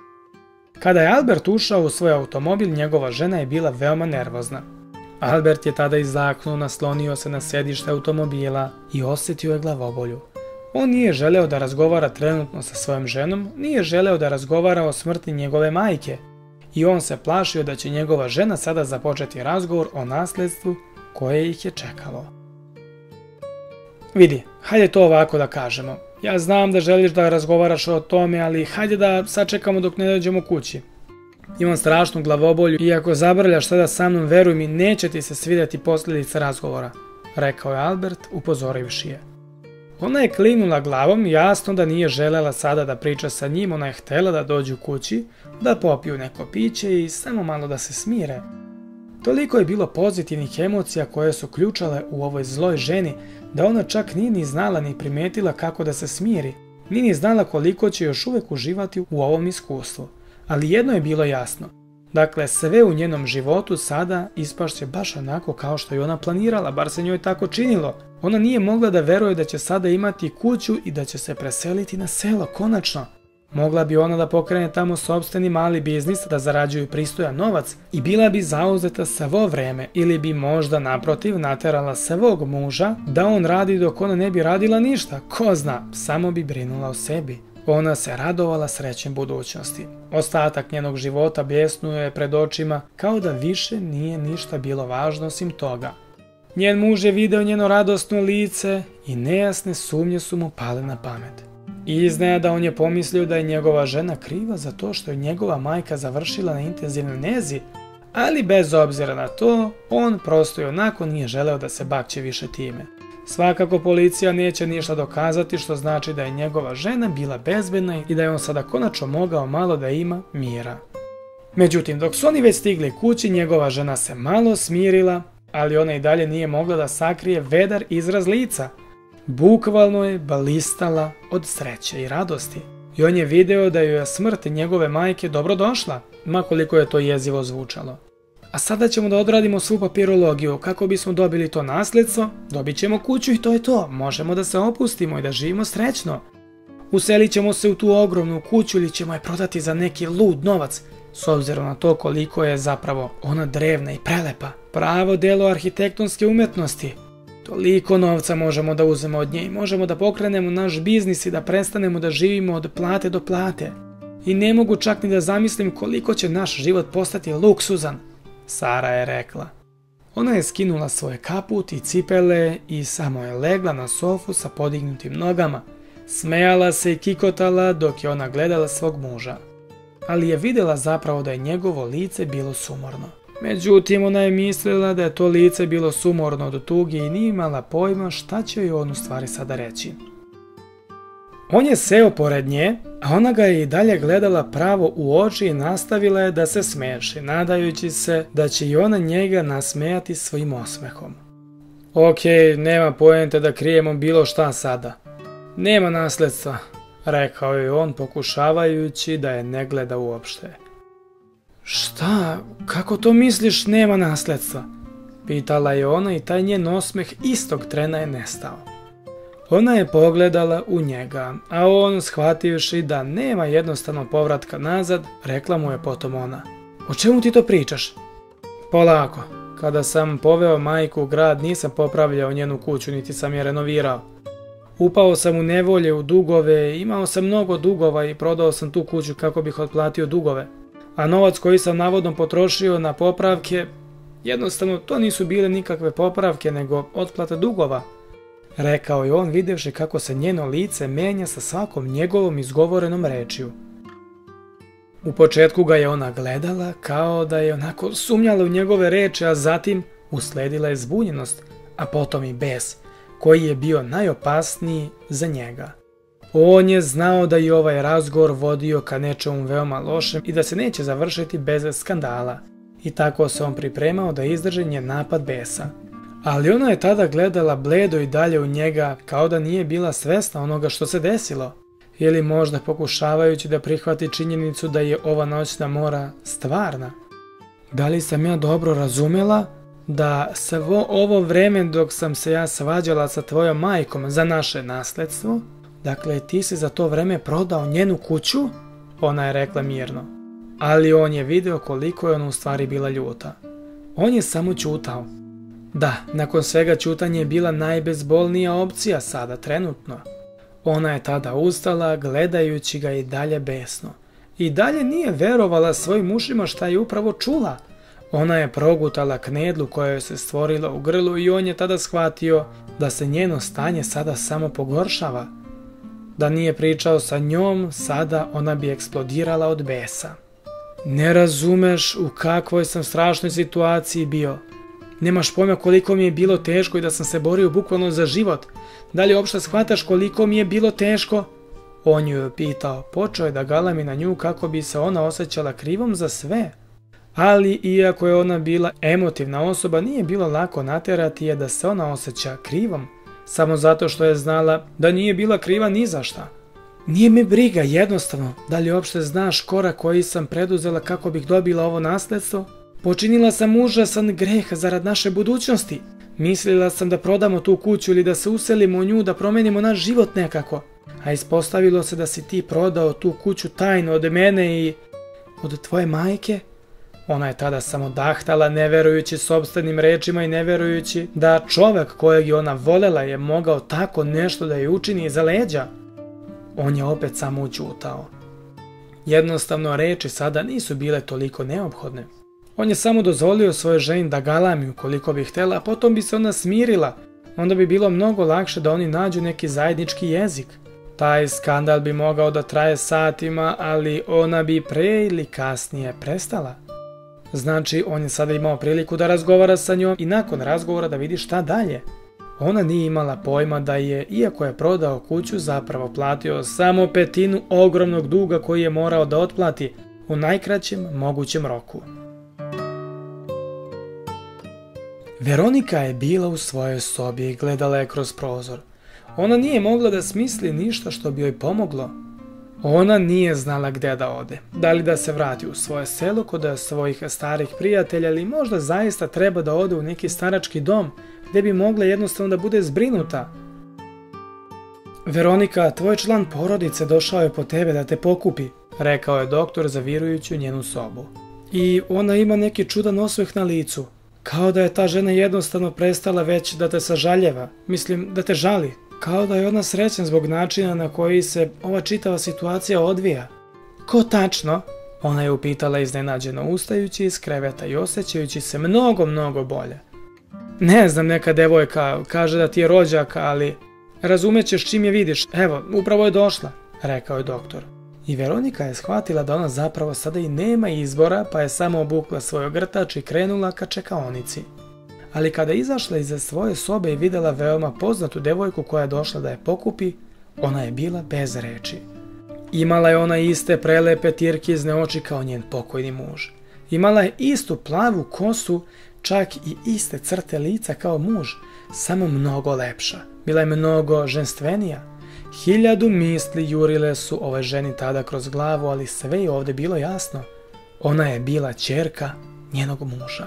Kada je Albert ušao u svoj automobil, njegova žena je bila veoma nervozna. Albert je tada izdahnuo, naslonio se na sedište automobila i osjetio je glavobolju. On nije želeo da razgovara trenutno sa svojom ženom, nije želeo da razgovara o smrti njegove majke i on se plašio da će njegova žena sada započeti razgovor o nasljedstvu koje ih je čekalo. Vidi, hajde to ovako da kažemo. Ja znam da želiš da razgovaraš o tome, ali hajde da sačekamo dok ne dođemo kući. Imam strašnu glavobolju i ako zabrljaš sada sa mnom, veruj mi, neće ti se svidjeti posljedice razgovora, rekao je Albert, upozorivši je. Ona je klimnula glavom, jasno da nije željela sada da priča sa njim, ona je htjela da dođu kući, da popiju neko piće i samo malo da se smire. Toliko je bilo pozitivnih emocija koje su ključale u ovoj zloj ženi, da ona čak nije ni znala ni primetila kako da se smiri, nije ni znala koliko će još uvijek uživati u ovom iskustvu. Ali jedno je bilo jasno. Dakle, sve u njenom životu sada ispašće baš onako kao što je ona planirala, bar se njoj tako činilo. Ona nije mogla da veruje da će sada imati kuću i da će se preseliti na selo, konačno. Mogla bi ona da pokrene tamo sopstveni mali biznis, da zarađuju pristojan novac i bila bi zauzeta svo vreme ili bi možda naprotiv naterala svog muža da on radi dok ona ne bi radila ništa, ko zna, samo bi brinula o sebi. Ona se radovala srećem budućnosti. Ostatak njenog života bljesnuo je pred očima kao da više nije ništa bilo važno osim toga. Njen muž je video njeno radosno lice i nejasne sumnje su mu pale na pamet. Iznenada on je pomislio da je njegova žena kriva za to što je njegova majka završila na intenzivnoj nezi, ali bez obzira na to, on prosto i onako nije želeo da se bakće više time. Svakako policija neće ništa dokazati, što znači da je njegova žena bila bezbedna i da je on sada konačno mogao malo da ima mira. Međutim, dok su oni već stigli kući, njegova žena se malo smirila, ali ona i dalje nije mogla da sakrije vedar izraz lica. Bukvalno je blistala od sreće i radosti. I on je video da joj je smrt njegove majke dobro došla, makoliko je to jezivo zvučalo. A sada ćemo da odradimo svu papirologiju, kako bismo dobili to nasljedstvo, dobit ćemo kuću i to je to, možemo da se opustimo i da živimo srećno. Uselit ćemo se u tu ogromnu kuću ili ćemo je prodati za neki lud novac, s obzirom na to koliko je zapravo ona drevna i prelepa. Pravo delo arhitektonske umetnosti. Toliko novca možemo da uzmemo od nje i možemo da pokrenemo naš biznis i da prestanemo da živimo od plate do plate. I ne mogu čak ni da zamislim koliko će naš život postati luksuzan, Sara je rekla. Ona je skinula svoje kaput i cipele i samo je legla na sofu sa podignutim nogama. Smejala se i kikotala dok je ona gledala svog muža. Ali je vidjela zapravo da je njegovo lice bilo sumorno. Međutim, ona je mislila da je to lice bilo sumorno od tuge i nije imala pojma šta će joj on u stvari sada reći. On je seo pored nje, a ona ga je i dalje gledala pravo u oči i nastavila je da se smeši, nadajući se da će i ona njega nasmejati svojim osmehom. Okej, nema poente da krijemo bilo šta sada. Nema nasljedstva, rekao je on pokušavajući da je ne gleda uopšte. Šta? Kako to misliš nema nasljedstva? Pitala je ona i taj njen osmeh istog trena je nestao. Ona je pogledala u njega, a on, shvativši da nema jednostavno povratka nazad, rekla mu je potom ona. O čemu ti to pričaš? Polako, kada sam poveo majku u grad nisam popravljao njenu kuću niti sam je renovirao. Upao sam u nevolje, u dugove, imao sam mnogo dugova i prodao sam tu kuću kako bih otplatio dugove. A novac koji sam navodno potrošio na popravke, jednostavno to nisu bile nikakve popravke nego otplata dugova. Rekao je on vidjevši kako se njeno lice menja sa svakom njegovom izgovorenom rečju. U početku ga je ona gledala kao da je onako sumnjala u njegove reči, a zatim usledila je zbunjenost, a potom i bes, koji je bio najopasniji za njega. On je znao da je ovaj razgovor vodio ka nečemu veoma lošem i da se neće završiti bez skandala. I tako se on pripremao da izdrži njen napad besa. Ali ona je tada gledala bledo i dalje u njega kao da nije bila svesna onoga što se desilo. Ili možda pokušavajući da prihvati činjenicu da je ova noćna mora stvarna. Da li sam ja dobro razumjela da svo ovo vreme dok sam se ja svađala sa tvojom majkom za naše nasljedstvo, dakle ti si za to vreme prodao njenu kuću? Ona je rekla mirno. Ali on je video koliko je ona u stvari bila ljuta. On je samo ćutao. Da, nakon svega ćutanje je bila najbezbolnija opcija sada, trenutno. Ona je tada ustala, gledajući ga i dalje besno. I dalje nije verovala svojim ušima šta je upravo čula. Ona je progutala knedlu koja joj se stvorila u grlu i on je tada shvatio da se njeno stanje sada samo pogoršava. Da nije pričao sa njom, sada ona bi eksplodirala od besa. Ne razumeš u kakvoj sam strašnoj situaciji bio. Nemaš pojma koliko mi je bilo teško i da sam se borio bukvalno za život. Da li uopšte shvataš koliko mi je bilo teško? On ju je pitao. Počeo je da galami na nju kako bi se ona osjećala krivom za sve. Ali iako je ona bila emotivna osoba, nije bilo lako natjerati je da se ona osjeća krivom. Samo zato što je znala da nije bila kriva ni za šta. Nije me briga jednostavno. Da li uopšte znaš korak koji sam preduzela kako bih dobila ovo nasljedstvo? Počinila sam užasan greh zarad naše budućnosti. Mislila sam da prodamo tu kuću ili da se uselimo u nju, da promenimo naš život nekako. A ispostavilo se da si ti prodao tu kuću tajno od mene i od tvoje majke. Ona je tada samo dahtala, ne verujući sopstvenim rečima i ne verujući da čovjek kojeg je ona voljela je mogao tako nešto da je učini iza leđa. On je opet samo ućutao. Jednostavno reči sada nisu bile toliko neophodne. On je samo dozvolio svojoj ženi da galami ukoliko bi htjela, a potom bi se ona smirila. Onda bi bilo mnogo lakše da oni nađu neki zajednički jezik. Taj skandal bi mogao da traje satima, ali ona bi pre ili kasnije prestala. Znači, on je sada imao priliku da razgovara sa njom i nakon razgovora da vidi šta dalje. Ona nije imala pojma da je, iako je prodao kuću, zapravo platio samo 1/5 ogromnog duga koji je morao da otplati u najkraćem mogućem roku. Veronika je bila u svojoj sobi i gledala je kroz prozor. Ona nije mogla da smisli ništa što bi joj pomoglo. Ona nije znala gdje da ode. Da li da se vrati u svoje selo kod svojih starih prijatelja ili možda zaista treba da ode u neki starački dom gdje bi mogla jednostavno da bude zbrinuta. Veronika, tvoj član porodice došao je po tebe da te pokupi, rekao je doktor zavirujući u njenu sobu. I ona ima neki čudan osmeh na licu. Kao da je ta žena jednostavno prestala već da te sažaljeva, mislim da te žali. Kao da je ona srećna zbog načina na koji se ova čitava situacija odvija. Ko tačno? Ona je upitala iznenađeno ustajući iz kreveta i osjećajući se mnogo bolje. Ne znam, neka devojka kaže da ti je rođaka, ali razumećeš čim je vidiš. Evo, upravo je došla, rekao je doktor. I Veronika je shvatila da ona zapravo sada i nema izbora, pa je samo obukla svoj ogrtač i krenula ka čekaonici. Ali kada je izašla iza svoje sobe i vidjela veoma poznatu devojku koja je došla da je pokupi, ona je bila bez reči. Imala je ona iste prelepe tirkizne oči kao njen pokojni muž. Imala je istu plavu kosu, čak i iste crte lica kao muž, samo mnogo lepša. Bila je mnogo ženstvenija. 1000 misli jurile su ovoj ženi tada kroz glavu, ali sve je ovdje bilo jasno. Ona je bila ćerka njenog muža.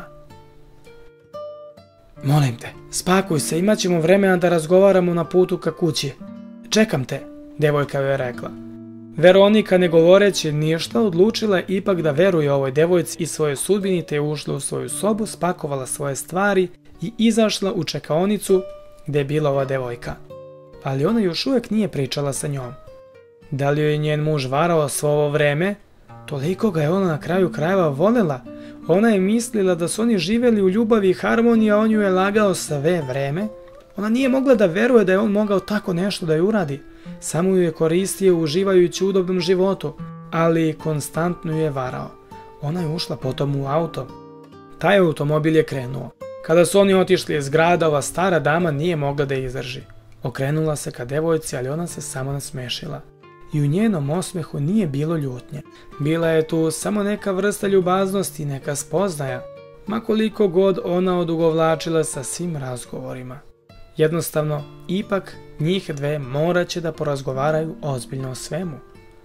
Molim te, spakuj se, imat ćemo vremena da razgovaramo na putu ka kući. Čekam te, devojka joj je rekla. Veronika, ne govoreći ništa, odlučila je ipak da veruje ovoj devojci i svojoj sudbini, te je ušla u svoju sobu, spakovala svoje stvari i izašla u čekaonicu gdje je bila ova devojka. Ali ona još uvijek nije pričala sa njom. Da li joj je njen muž varao svo ovo vreme? Toliko ga je ona na kraju krajeva voljela. Ona je mislila da su oni živjeli u ljubavi i harmoniji, a on ju je lagao sve vreme. Ona nije mogla da veruje da je on mogao tako nešto da ju uradi. Samo ju je koristio uživajući u udobnom životu, ali konstantno ju je varao. Ona je ušla potom u auto. Taj automobil je krenuo. Kada su oni otišli iz grada, ova stara dama nije mogla da izdrži. Okrenula se ka devojci, ali ona se samo nasmešila. I u njenom osmehu nije bilo ljutnje. Bila je tu samo neka vrsta ljubaznosti, neka spoznaja, ma koliko god ona odugovlačila sa svim razgovorima. Jednostavno, ipak njih dve morat će da porazgovaraju ozbiljno o svemu.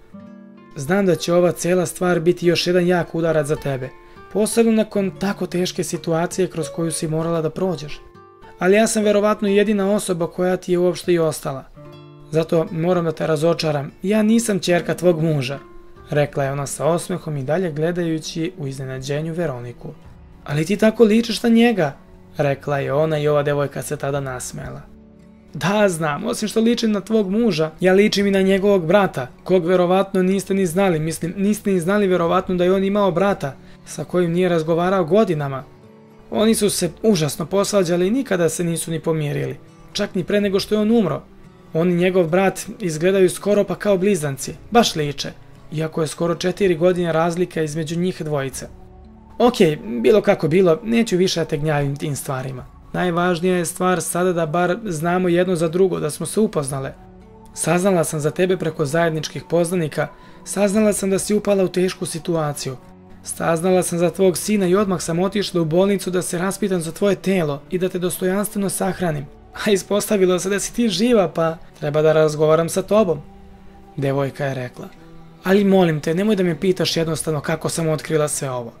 Znam da će ova cijela stvar biti još jedan jak udarac za tebe, posebno nakon tako teške situacije kroz koju si morala da prođeš. Ali ja sam verovatno jedina osoba koja ti je uopšte i ostala. Zato moram da te razočaram, ja nisam ćerka tvog muža, rekla je ona sa osmehom i dalje gledajući u iznenađenju Veroniku. Ali ti tako ličiš na njega, rekla je ona i ova devojka se tada nasmejala. Da, znam, osim što ličim na tvog muža, ja ličim i na njegovog brata, kog verovatno niste ni znali, mislim, niste ni znali verovatno da je on imao brata, sa kojim nije razgovarao godinama. Oni su se užasno posvađali i nikada se nisu ni pomirili, čak ni pre nego što je on umro. On i njegov brat izgledaju skoro pa kao blizanci, baš liče, iako je skoro 4 godine razlika između njih dvojice. Ok, bilo kako bilo, neću više da te gnjavim tim stvarima. Najvažnija je stvar sada da bar znamo jedno za drugo, da smo se upoznale. Saznala sam za tebe preko zajedničkih poznanika, saznala sam da si upala u tešku situaciju. Saznala sam za tvog sina i odmah sam otišla u bolnicu da se raspitam za tvoje telo i da te dostojanstveno sahranim. A ispostavilo se da si ti živa, pa treba da razgovaram sa tobom, devojka je rekla. Ali molim te, nemoj da me pitaš jednostavno kako sam otkrila sve ovo.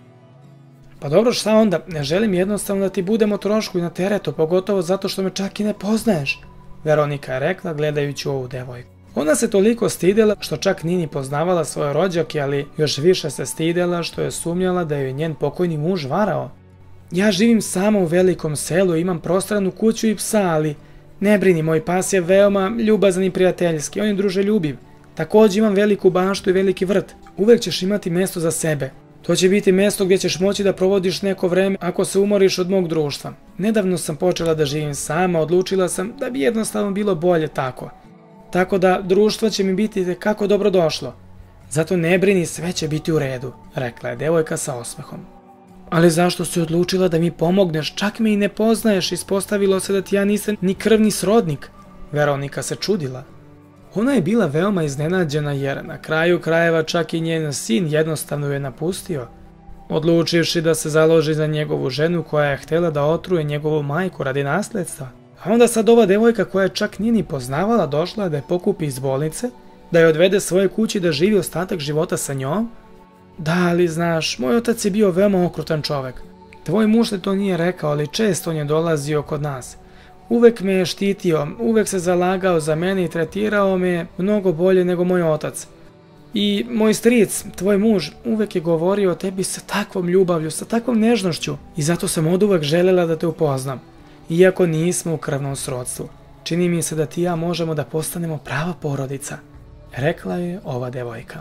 Pa dobro, šta onda, ne želim jednostavno da ti budem o trošku i na teretu, pogotovo zato što me čak i ne poznaješ, Veronika je rekla gledajući ovu devojku. Ona se toliko stidela što čak nije ni poznavala svoje rođake, ali još više se stidela što je sumnjala da je njen pokojni muž varao. Ja živim sama u velikom selu, imam prostranu kuću i psa, ali ne brini, moj pas je veoma ljubazan i prijateljski, on je druželjubiv. Također imam veliku baštu i veliki vrt, uvek ćeš imati mjesto za sebe. To će biti mjesto gdje ćeš moći da provodiš neko vreme ako se umoriš od mog društva. Nedavno sam počela da živim sama, odlučila sam da bi jednostavno bilo bolje tako. Tako da društvo će mi biti kako dobro došlo. Zato ne brini, sve će biti u redu, rekla je devojka sa osmehom. Ali zašto si odlučila da mi pomogneš, čak me i ne poznaješ, ispostavilo se da ti ja nisam ni krvni srodnik. Veronika se čudila. Ona je bila veoma iznenađena jer na kraju krajeva čak i njen sin jednostavno je napustio, odlučivši da se založi za njegovu ženu koja je htjela da otruje njegovu majku radi nasljedstva. A onda sad ova devojka koja čak nije ni poznavala došla da je pokupi iz bolnice, da je odvede svoje kući da živi ostatak života sa njom? Da, ali znaš, moj otac je bio veoma okrutan čovjek. Tvoj muž te to nije rekao, ali često on je dolazio kod nas. Uvek me je štitio, uvek se zalagao za mene i tretirao me mnogo bolje nego moj otac. I moj stric, tvoj muž, uvek je govorio o tebi sa takvom ljubavlju, sa takvom nežnošću i zato sam oduvek željela da te upoznam. Iako nismo u krvnom srodstvu, čini mi se da ti i ja možemo da postanemo prava porodica, rekla je ova devojka.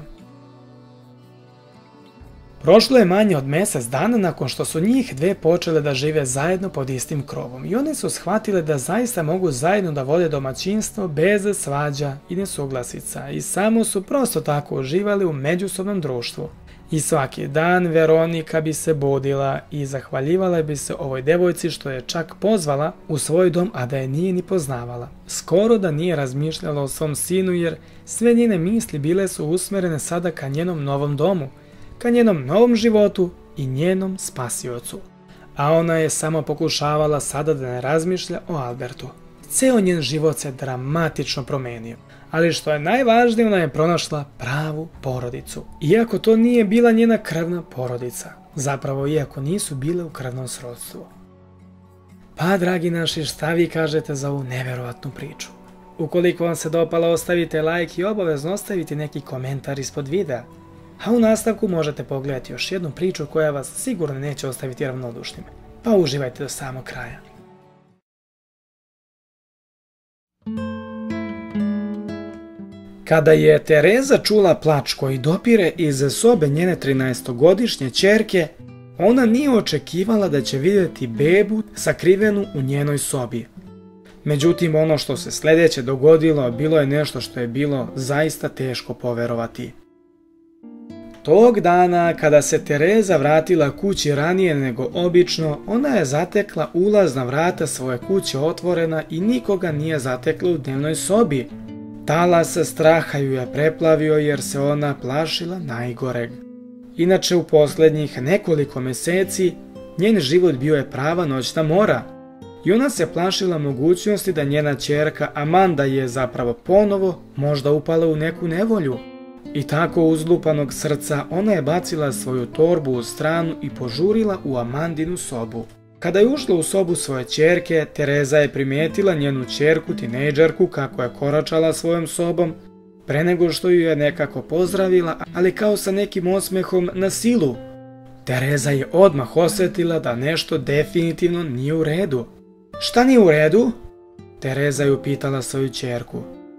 Prošlo je manje od mjesec dana nakon što su njih dve počele da žive zajedno pod istim krovom i one su shvatile da zaista mogu zajedno da vode domaćinstvo bez svađa i nesuglasica i samo su prosto tako uživali u međusobnom društvu. I svaki dan Veronika bi se budila i zahvaljivala bi se ovoj devojci što je čak pozvala u svoj dom, a da je nije ni poznavala. Skoro da nije razmišljala o svom sinu jer sve njene misli bile su usmjerene sada ka njenom novom domu, ka njenom novom životu i njenom spasiocu. A ona je samo pokušavala sada da ne razmišlja o Albertu. Ceo njen život se dramatično promenio. Ali što je najvažnije, ona je pronašla pravu porodicu. Iako to nije bila njena krvna porodica. Zapravo, iako nisu bile u krvnom srodstvu. Pa, dragi naši, šta vi kažete za ovu neverovatnu priču? Ukoliko vam se dopala, ostavite like i obavezno ostavite neki komentar ispod videa. A u nastavku možete pogledati još jednu priču koja vas sigurno neće ostaviti ravnodušnim. Pa uživajte do samog kraja. Kada je Tereza čula plač koji dopire iz sobe njene 13-godišnje ćerke, ona nije očekivala da će vidjeti bebu sakrivenu u njenoj sobi. Međutim, ono što se sljedeće dogodilo bilo je nešto što je bilo zaista teško poverovati. Tog dana, kada se Tereza vratila kući ranije nego obično, ona je zatekla ulazna vrata svoje kuće otvorena i nikoga nije zatekla u dnevnoj sobi. Talas straha ju je preplavio jer se ona plašila najgoreg. Inače, u posljednjih nekoliko mjeseci njen život bio je prava noćna mora i ona se plašila mogućnosti da njena ćerka Amanda je zapravo ponovo možda upala u neku nevolju. I tako uzlupanog srca ona je bacila svoju torbu u stranu i požurila u Amandinu sobu. Kada je ušla u sobu svoje ćerke, Tereza je primijetila njenu ćerku, tinejdžerku, kako je koračala svojom sobom, pre nego što ju je nekako pozdravila, ali kao sa nekim osmehom na silu. Tereza je odmah osjetila da nešto definitivno nije u redu. Šta nije u redu? Tereza je upitala svoju ćerku.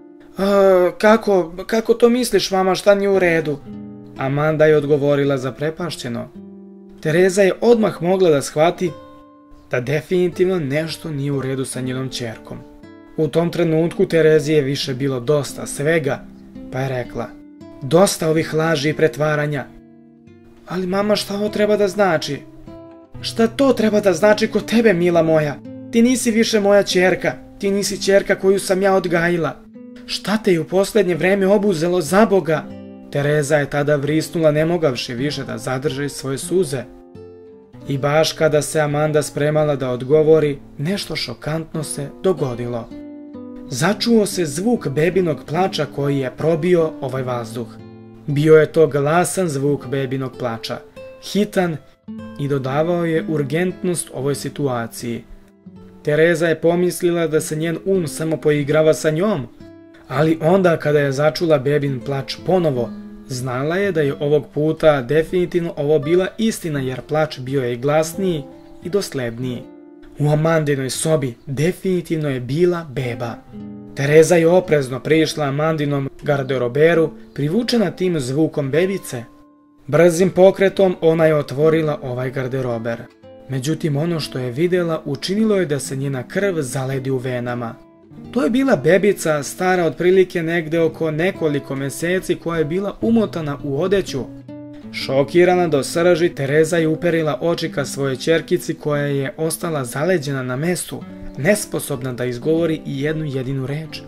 Kako to misliš, mama, šta nije u redu? Amanda je odgovorila zaprepašćeno. Tereza je odmah mogla da shvati da definitivno nešto nije u redu sa njenom ćerkom. U tom trenutku Terezi je više bilo dosta svega, pa je rekla: dosta ovih laži i pretvaranja. Ali mama, šta ovo treba da znači? Šta to treba da znači kod tebe, mila moja? Ti nisi više moja ćerka, ti nisi ćerka koju sam ja odgajila. Šta te je u posljednje vreme obuzelo, za Boga? Tereza je tada vrisnula, ne mogavši više da zadrži svoje suze. I baš kada se Amanda spremala da odgovori, nešto šokantno se dogodilo. Začuo se zvuk bebinog plača koji je probio ovaj vazduh. Bio je to glasan zvuk bebinog plača, hitan i dodavao je urgentnost ovoj situaciji. Tereza je pomislila da se njen samo poigrava sa njom, ali onda kada je začula bebin plač ponovo, znala je da je ovog puta definitivno ovo bila istina jer plač bio je i glasniji i dosledniji. U Amandinoj sobi definitivno je bila beba. Tereza je oprezno prišla Amandinom garderoberu, privučena tim zvukom bebice. Brzim pokretom ona je otvorila ovaj garderober. Međutim, ono što je vidjela učinilo je da se njena krv zaledi u venama. To je bila bebica stara otprilike negde oko nekoliko mjeseci koja je bila umotana u odeću. Šokirana do srži, Tereza je uperila oči ka svojoj ćerkici koja je ostala zaleđena na mestu, nesposobna da izgovori i jednu jedinu reč.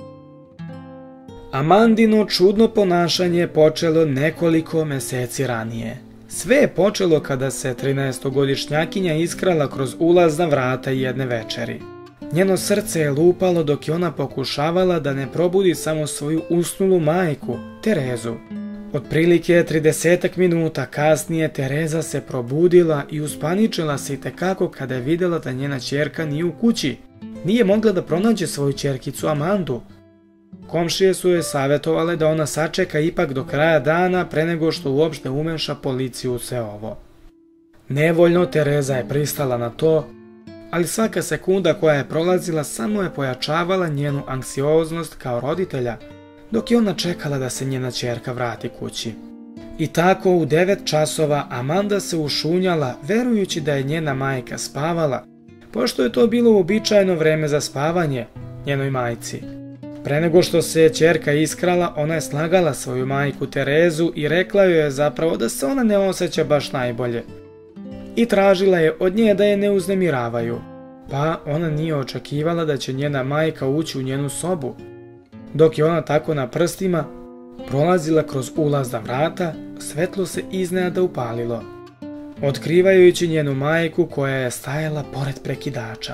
Amandino čudno ponašanje počelo nekoliko mjeseci ranije. Sve je počelo kada se 13-godišnjakinja iskrala kroz ulazna vrata jedne večeri. Njeno srce je lupalo dok je ona pokušavala da ne probudi samo svoju usnulu majku, Terezu. Otprilike 30 minuta kasnije Tereza se probudila i uspaničila se itekako kada je vidjela da njena ćerka nije u kući. Nije mogla da pronađe svoju ćerkicu Amandu. Komšije su joj savjetovale da ona sačeka ipak do kraja dana pre nego što uopšte umeša policiju u sve ovo. Nevoljno Tereza je pristala na to, ali svaka sekunda koja je prolazila samo je pojačavala njenu anksioznost kao roditelja, dok je ona čekala da se njena ćerka vrati kući. I tako u 9 časova Amanda se ušunjala, verujući da je njena majka spavala, pošto je to bilo uobičajeno vreme za spavanje njenoj majci. Pre nego što se ćerka iskrala, ona je slagala svoju majku Terezu i rekla joj je zapravo da se ona ne osjeća baš najbolje. I tražila je od nje da je ne uznemiravaju, pa ona nije očekivala da će njena majka ući u njenu sobu. Dok je ona tako na prstima prolazila kroz ulazna vrata, svetlo se iznenada upalilo, otkrivajući njenu majku koja je stajala pored prekidača.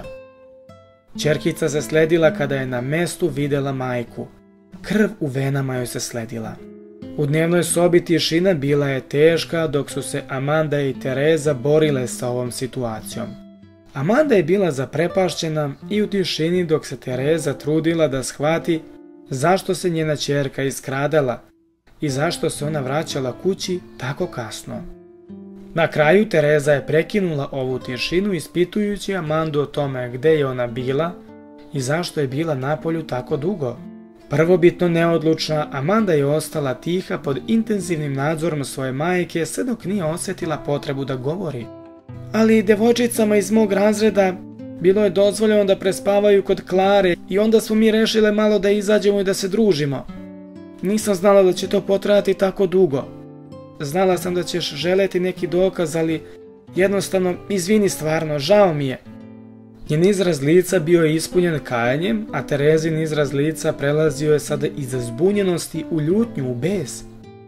Ćerkica se sledila kada je na mestu videla majku. Krv u venama joj se sledila. U dnevnoj sobi tišina bila je teška dok su se Amanda i Tereza borile sa ovom situacijom. Amanda je bila zaprepašćena i u tišini dok se Tereza trudila da shvati zašto se njena ćerka iskradala i zašto se ona vraćala kući tako kasno. Na kraju Tereza je prekinula ovu tišinu ispitujući Amandu o tome gde je ona bila i zašto je bila napolju tako dugo. Prvobitno neodlučna, Amanda je ostala tiha pod intenzivnim nadzorom svoje majke sve dok nije osjetila potrebu da govori. Ali devojčicama iz mog razreda bilo je dozvoljeno da prespavaju kod Klare i onda smo mi rešile malo da izađemo i da se družimo. Nisam znala da će to potrajati tako dugo. Znala sam da ćeš želeti neki dokaz, ali jednostavno, izvini stvarno, žao mi je. Njen izraz lica bio je ispunjen kajanjem, a Terezin izraz lica prelazio je sada iz zbunjenosti u ljutnju, u bes.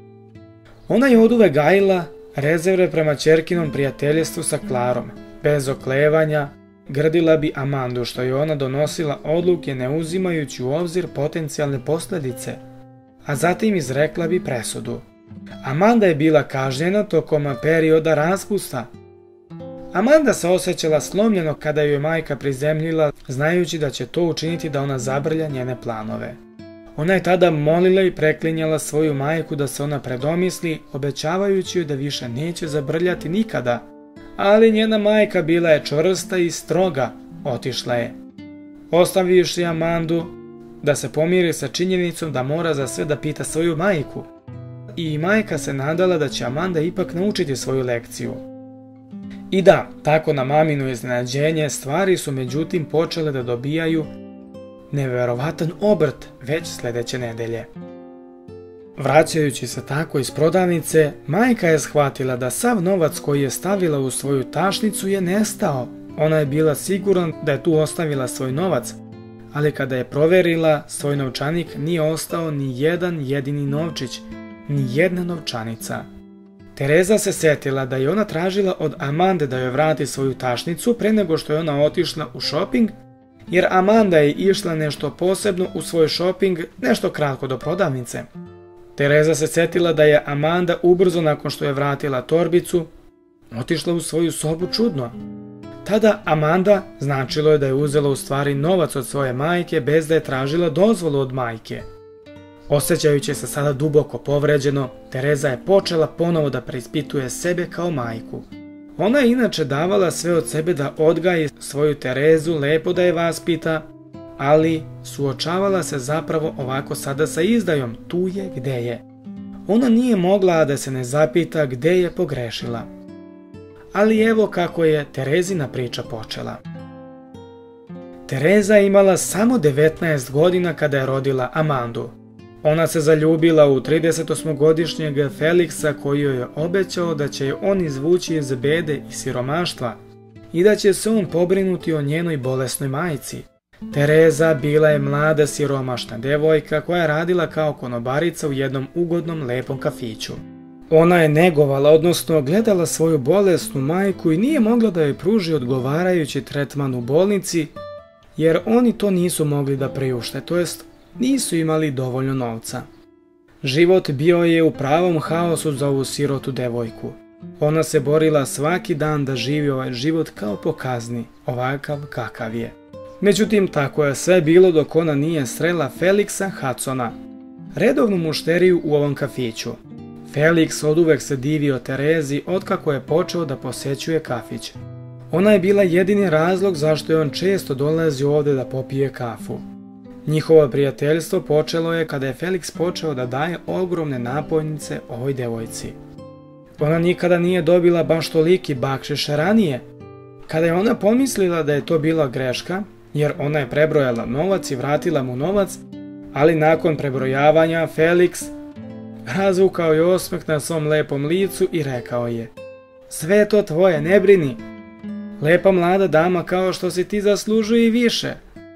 Ona je oduvek gajila rezerve prema ćerkinom prijateljstvu sa Klarom. Bez oklevanja grdila bi Amandu što je ona donosila odluke ne uzimajući u obzir potencijalne posljedice, a zatim izrekla bi presudu. Amanda je bila kažnjena tokom perioda raspusta. Amanda se osjećala slomljeno kada joj majka prizemljila, znajući da će to učiniti da ona zabrlja njene planove. Ona je tada molila i preklinjala svoju majku da se ona predomisli, obećavajući joj da više neće zabrljati nikada, ali njena majka bila je čvrsta i stroga, otišla je. Ostavivši Amandu da se pomiri sa činjenicom da mora za sve da pita svoju majku. I majka se nadala da će Amanda ipak naučiti svoju lekciju. I da, tako na mamino iznenađenje, stvari su međutim počele da dobijaju neverovatan obrt već sljedeće nedelje. Vraćajući se tako iz prodavnice, majka je shvatila da sav novac koji je stavila u svoju tašnicu je nestao. Ona je bila sigurna da je tu ostavila svoj novac, ali kada je proverila, svoj novčanik nije ostao ni jedan jedini novčić, ni jedna novčanica. Tereza se setila da je ona tražila od Amande da joj vrati svoju tašnicu pre nego što je ona otišla u šoping, jer Amanda je išla nešto posebno u svoj šoping nešto kratko do prodavnice. Tereza se setila da je Amanda ubrzo nakon što je vratila torbicu otišla u svoju sobu čudno. Tada Amanda značilo je da je uzela u stvari novac od svoje majke bez da je tražila dozvolu od majke. Osjećajući se sada duboko povređeno, Tereza je počela ponovo da preispituje sebe kao majku. Ona je inače davala sve od sebe da odgaji svoju Terezu, lepo da je vaspita, ali suočavala se zapravo ovako sada sa izdajom, tu je gde je. Ona nije mogla da se ne zapita gde je pogrešila. Ali evo kako je Terezina priča počela. Tereza je imala samo 19 godina kada je rodila Amandu. Ona se zaljubila u 38-godišnjeg Feliksa koji joj je obećao da će je on izvući iz bede i siromaštva i da će se on pobrinuti o njenoj bolesnoj majci. Tereza bila je mlada siromašna devojka koja je radila kao konobarica u jednom ugodnom lepom kafiću. Ona je negovala, odnosno gledala svoju bolesnu majku i nije mogla da joj pruži odgovarajući tretman u bolnici, jer oni to nisu mogli da priušte, to jest nisu imali dovoljno novca. Život bio je u pravom haosu za ovu sirotu devojku. Ona se borila svaki dan da živi ovaj život kao po kazni, ovakav kakav je. Međutim, tako je sve bilo dok ona nije srela Felixa Hudsona, redovnu mušteriju u ovom kafiću. Felix oduvek se divio Terezi otkako je počeo da posećuje kafić. Ona je bila jedini razlog zašto je on često dolazio ovdje da popije kafu. Njihovo prijateljstvo počelo je kada je Felix počeo da daje ogromne napojnice ovoj devojci. Ona nikada nije dobila baš toliki bakšiš ranije. Kada je ona pomislila da je to bila greška, jer ona je prebrojala novac i vratila mu novac, ali nakon prebrojavanja Felix razvukao je osmeh na svom lepom licu i rekao je: "Sve je to tvoje, ne brini. Lepa mlada dama kao što si ti zaslužuje i više."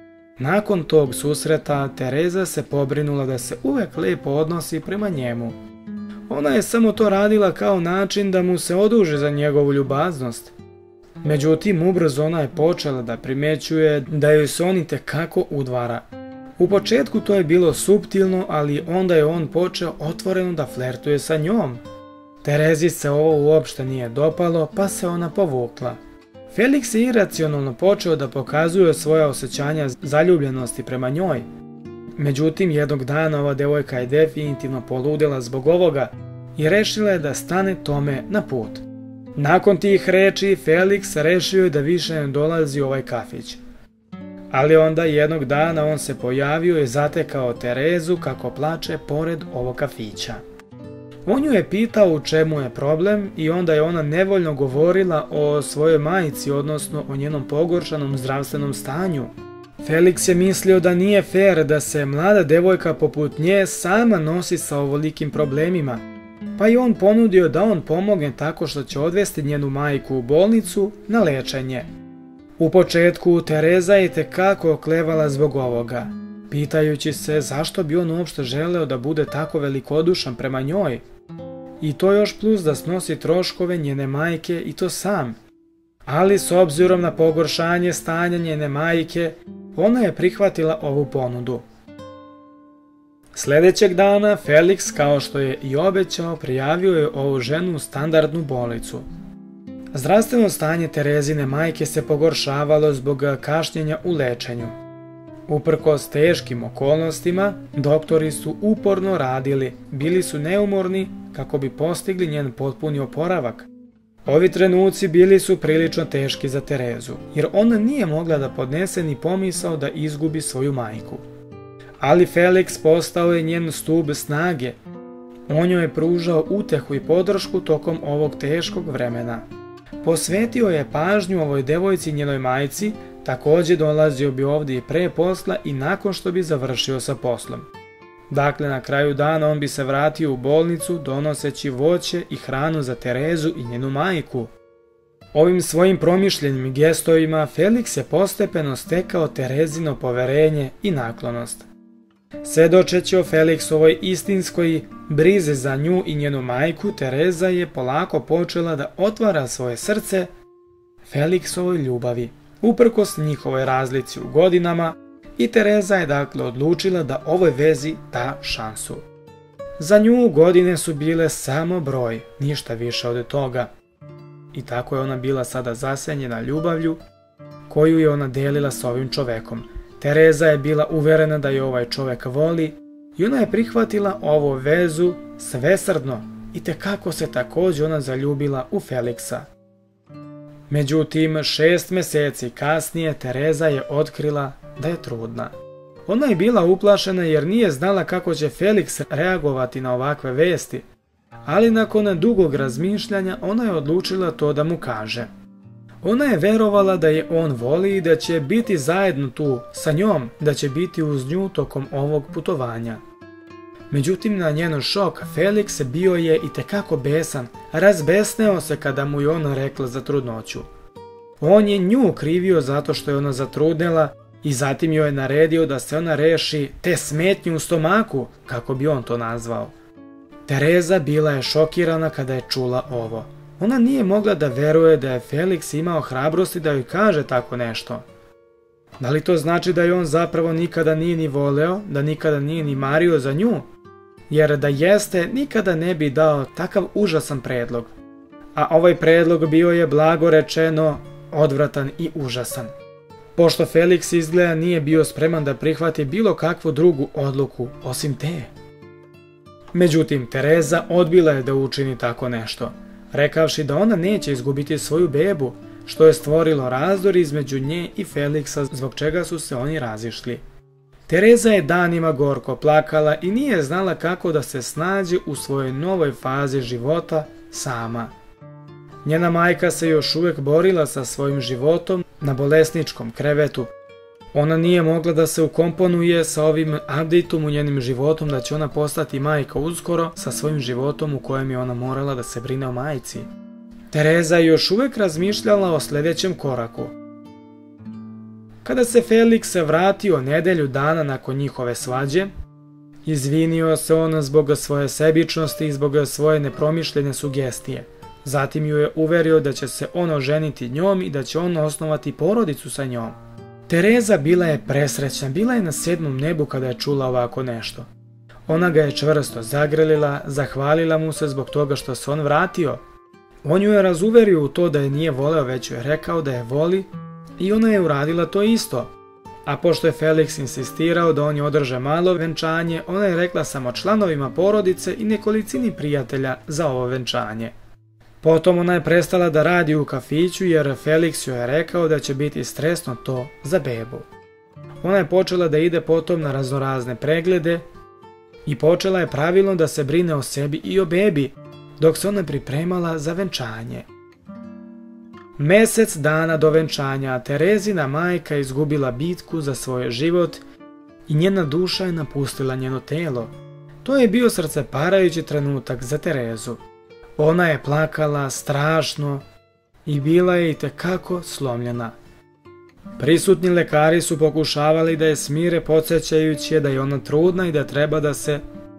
Nakon tog susreta Tereza se pobrinula da se uvek lepo odnosi prema njemu. Ona je samo to radila kao način da mu se oduži za njegovu ljubaznost. Međutim, ubrzo ona je počela da primećuje da joj se on itekako udvara. U početku to je bilo suptilno, ali onda je on počeo otvoreno da flertuje sa njom. Terezi se ovo uopšte nije dopalo, pa se ona povukla. Felix je iracionalno počeo da pokazuje svoja osjećanja zaljubljenosti prema njoj. Međutim, jednog dana ova devojka je definitivno poludela zbog ovoga i rešila je da stane tome na put. Nakon tih reči, Felix rešio je da više ne dolazi u ovaj kafić. Ali onda jednog dana on se pojavio i zatekao Terezu kako plače pored ovog kafića. On ju je pitao u čemu je problem i onda je ona nevoljno govorila o svojoj majici, odnosno o njenom pogoršanom zdravstvenom stanju. Felix je mislio da nije fair da se mlada devojka poput nje sama nosi sa ovolikim problemima, pa je on ponudio da on pomogne tako što će odvesti njenu majku u bolnicu na lečenje. U početku Tereza je itekako oklevala zbog ovoga, pitajući se zašto bi on uopšte želeo da bude tako velikodušan prema njoj. I to još plus da snosi troškove njene majke i to sam. Ali s obzirom na pogoršanje stanja njene majke, ona je prihvatila ovu ponudu. Sljedećeg dana Felix, kao što je i obećao, prijavio je ovu ženu u standardnu bolnicu. Zdravstveno stanje Terezine majke se pogoršavalo zbog kašnjenja u lečenju. Uprkos teškim okolnostima, doktori su uporno radili, bili su neumorni kako bi postigli njen potpuni oporavak. Ovi trenuci bili su prilično teški za Terezu, jer ona nije mogla da podnese ni pomisao da izgubi svoju majku. Ali Felix postao je njen stub snage. On joj je pružao utehu i podršku tokom ovog teškog vremena. Posvetio je pažnju ovoj devojci i njenoj majci, također dolazio bi ovdje i pre posla i nakon što bi završio sa poslom. Dakle, na kraju dana on bi se vratio u bolnicu donoseći voće i hranu za Terezu i njenu majku. Ovim svojim promišljenim gestovima Felix je postepeno stekao Terezino poverenje i naklonost. Svedočeći o Felixovoj istinskoj brizi za nju i njenu majku, Tereza je polako počela da otvara svoje srce Felixovoj ljubavi, uprkos njihovoj razlici u godinama, i Tereza je dakle odlučila da ovoj vezi da šansu. Za nju godine su bile samo broj, ništa više od toga. I tako je ona bila sada zasenjena ljubavlju koju je ona delila s ovim čovekom. Tereza je bila uverena da je ovaj čovek voli i ona je prihvatila ovu vezu svesrdno i tekako se također ona zaljubila u Felixa. Međutim, 6 meseci kasnije Tereza je otkrila da je trudna. Ona je bila uplašena jer nije znala kako će Felix reagovati na ovakve vesti, ali nakon dugog razmišljanja ona je odlučila to da mu kaže. Ona je verovala da je on voli i da će biti zajedno tu sa njom, da će biti uz nju tokom ovog putovanja. Međutim, na njen šok, Felix bio je itekako besan, razbesneo se kada mu je ona rekla za trudnoću. On je nju krivio zato što je ona zatrudnela i zatim joj je naredio da se ona reši te smetnje u stomaku, kako bi on to nazvao. Tereza bila je šokirana kada je čula ovo. Ona nije mogla da veruje da je Felix imao hrabrosti da joj kaže tako nešto. Da li to znači da je on zapravo nikada nije ni voleo, da nikada nije ni mario za nju? Jer da jeste, nikada ne bi dao takav užasan predlog. A ovaj predlog bio je blago rečeno odvratan i užasan. pošto Felix izgleda nije bio spreman da prihvati bilo kakvu drugu odluku osim te. Međutim, Tereza odbila je da učini tako nešto, rekavši da ona neće izgubiti svoju bebu, što je stvorilo razdor između nje i Felixa, zbog čega su se oni razišli. Tereza je danima gorko plakala i nije znala kako da se snađe u svojoj novoj fazi života sama. Njena majka se još uvijek borila sa svojim životom na bolesničkom krevetu. Ona nije mogla da se ukomponuje sa ovim updateom u njenim životom da će ona postati majka uskoro sa svojim životom u kojem je ona morala da se brine o majci. Tereza je još uvijek razmišljala o sljedećem koraku. Kada se Felix vratio nedelju dana nakon njihove svađe, izvinio se on zbog svoje sebičnosti i zbog svoje nepromišljene sugestije. Zatim ju je uverio da će se on oženiti njom i da će on osnovati porodicu sa njom. Tereza bila je presrećna, bila je na 7. nebu kada je čula ovako nešto. Ona ga je čvrsto zagrlila, zahvalila mu se zbog toga što se on vratio. On ju je razuverio u to da je nije voleo, već ju je rekao da je voli i ona je uradila to isto. A pošto je Felix insistirao da oni održe malo venčanje, ona je rekla samo članovima porodice i nekolicini prijatelja za ovo venčanje. Potom ona je prestala da radi u kafiću jer Felix joj je rekao da će biti stresno to za bebu. Ona je počela da ide potom na raznorazne preglede i počela je pravilno da se brine o sebi i o bebi, dok se ona pripremala za venčanje. Mjesec dana do venčanja Terezina majka izgubila bitku za svoj život i njena duša je napustila njeno telo. To je bio srceparajući trenutak za Terezu. Ona je plakala strašno i bila je itekako slomljena. Prisutni lekari su pokušavali da je smire, podsjećajući je da je ona trudna i da treba da se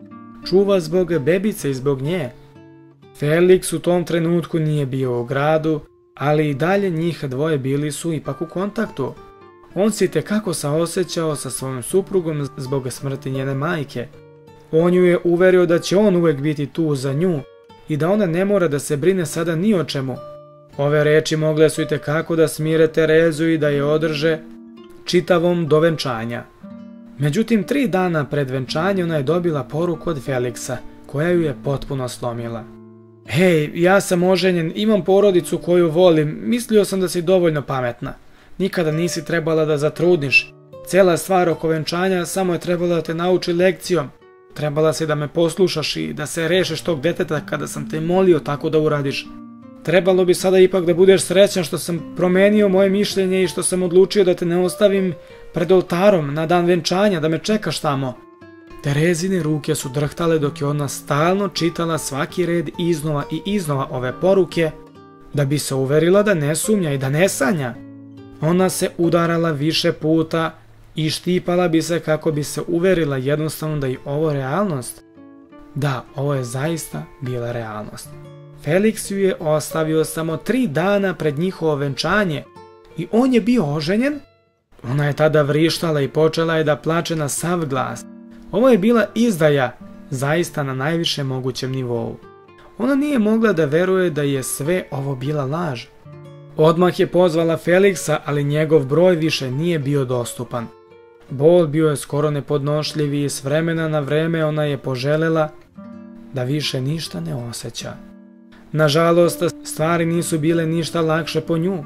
čuva zbog bebice i zbog nje. Felix u tom trenutku nije bio u gradu, ali i dalje njih dvoje bili su ipak u kontaktu. On se itekako saosjećao sa svojom suprugom zbog smrti njene majke. On ju je uverio da će on uvijek biti tu za nju i da ona ne mora da se brine sada ni o čemu. Ove reči mogle su itekako da smire Terezu i da je održe čitavom do venčanja. Međutim, 3 dana pred venčanje ona je dobila poruku od Felixa, koja ju je potpuno slomila. Hej, ja sam oženjen, imam porodicu koju volim, mislio sam da si dovoljno pametna. Nikada nisi trebala da zatrudniš. Cijela stvar oko venčanja samo je trebala da te nauči lekcijom. Trebala si da me poslušaš i da se rešeš tog deteta kada sam te molio tako da uradiš. Trebalo bi sada ipak da budeš srećan što sam promenio moje mišljenje i što sam odlučio da te ne ostavim pred oltarom na dan venčanja, da me čekaš tamo. Terezine ruke su drhtale dok je ona stalno čitala svaki red iznova i iznova ove poruke, da bi se uverila da ne sumnja i da ne sanja. Ona se udarala više puta i štipala bi se kako bi se uverila jednostavno da je ovo realnost. Da, ovo je zaista bila realnost. Felix ju je ostavio samo 3 dana pred njihovo venčanje i on je bio oženjen. Ona je tada vrištala i počela je da plače na sav glas. Ovo je bila izdaja, zaista na najvišem mogućem nivou. Ona nije mogla da veruje da je sve ovo bila laž. Odmah je pozvala Felixa, ali njegov broj više nije bio dostupan. Bol bio je skoro nepodnošljiv i s vremena na vreme ona je poželela da više ništa ne osjeća. Nažalost, stvari nisu bile ništa lakše po nju.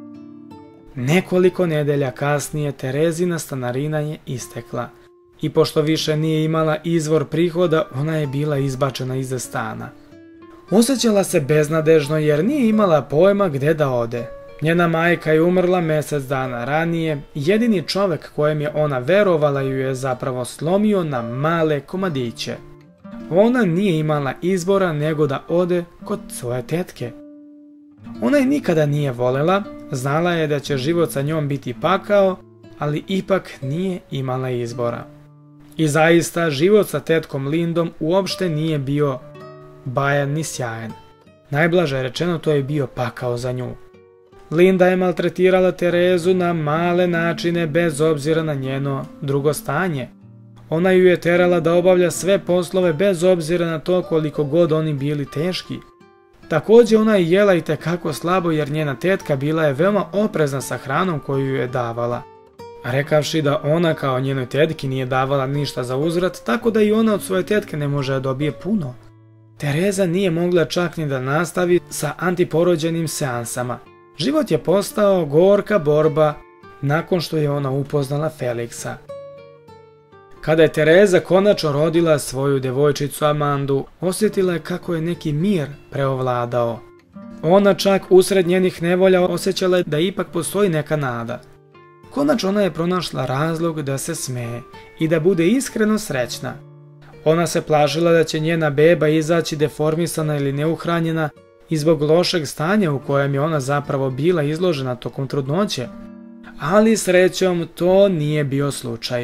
Nekoliko nedelja kasnije Terezina stanarina je istekla i pošto više nije imala izvor prihoda, ona je bila izbačena iz stana. Osjećala se beznadežno jer nije imala pojma gdje da ode. Njena majka je umrla mjesec dana ranije, jedini čovjek kojem je ona verovala ju je zapravo slomio na male komadiće. Ona nije imala izbora nego da ode kod svoje tetke. Ona je nikada nije voljela, znala je da će život sa njom biti pakao, ali ipak nije imala izbora. I zaista život sa tetkom Lindom uopšte nije bio bajan ni sjajan. Najblaže rečeno, to je bio pakao za nju. Linda je maltretirala Terezu na male načine bez obzira na njeno drugo stanje. Ona ju je terala da obavlja sve poslove bez obzira na to koliko god oni bili teški. Također ona je jela itekako slabo jer njena tetka bila je veoma oprezna sa hranom koju ju je davala. Rekavši da ona kao njenoj tetki nije davala ništa za uzvrat, tako da i ona od svoje tetke ne može da dobije puno. Tereza nije mogla čak ni da nastavi sa antiporođenim seansama. Život je postao gorka borba nakon što je ona upoznala Feliksa. Kada je Tereza konačno rodila svoju devojčicu Amandu, osjetila je kako je neki mir preovladao. Ona čak usred njenih nevolja osjećala je da ipak postoji neka nada. Konačno ona je pronašla razlog da se smeje i da bude iskreno srećna. Ona se plašila da će njena beba izaći deformisana ili neuhranjena i zbog lošeg stanja u kojem je ona zapravo bila izložena tokom trudnoće. Ali srećom to nije bio slučaj.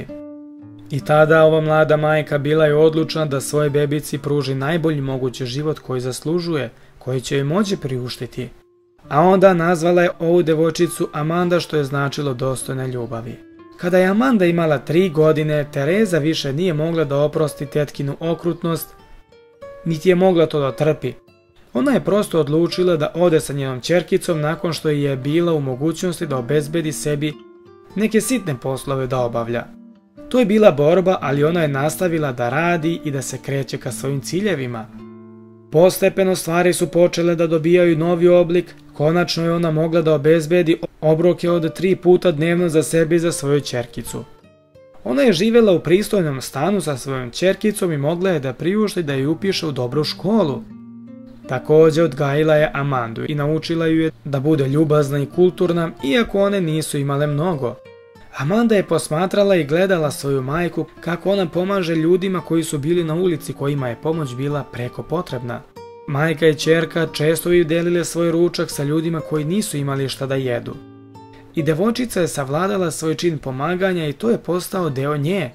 I tada ova mlada majka bila je odlučna da svojoj bebici pruži najbolji mogući život koji zaslužuje, koji će joj moći priuštiti. A onda nazvala je ovu devojčicu Amanda, što je značilo dostojne ljubavi. Kada je Amanda imala 3 godine, Tereza više nije mogla da oprosti tetkinu okrutnost, niti je mogla to da trpi. Ona je prosto odlučila da ode sa njenom ćerkicom nakon što je bila u mogućnosti da obezbedi sebi neke sitne poslove da obavlja. To je bila borba, ali ona je nastavila da radi i da se kreće ka svojim ciljevima. Postepeno stvari su počele da dobijaju novi oblik, konačno je ona mogla da obezbedi obroke od 3 puta dnevno za sebe i za svoju ćerkicu. Ona je živjela u pristojnom stanu sa svojom ćerkicom i mogla je da priušti da ju upiše u dobru školu. Također odgajila je Amandu i naučila ju je da bude ljubazna i kulturna, iako one nisu imale mnogo. Amanda je posmatrala i gledala svoju majku kako ona pomaže ljudima koji su bili na ulici, kojima je pomoć bila preko potrebna. Majka i ćerka često ju delile svoj ručak sa ljudima koji nisu imali šta da jedu. I devojčica je savladala svoj čin pomaganja i to je postao deo nje.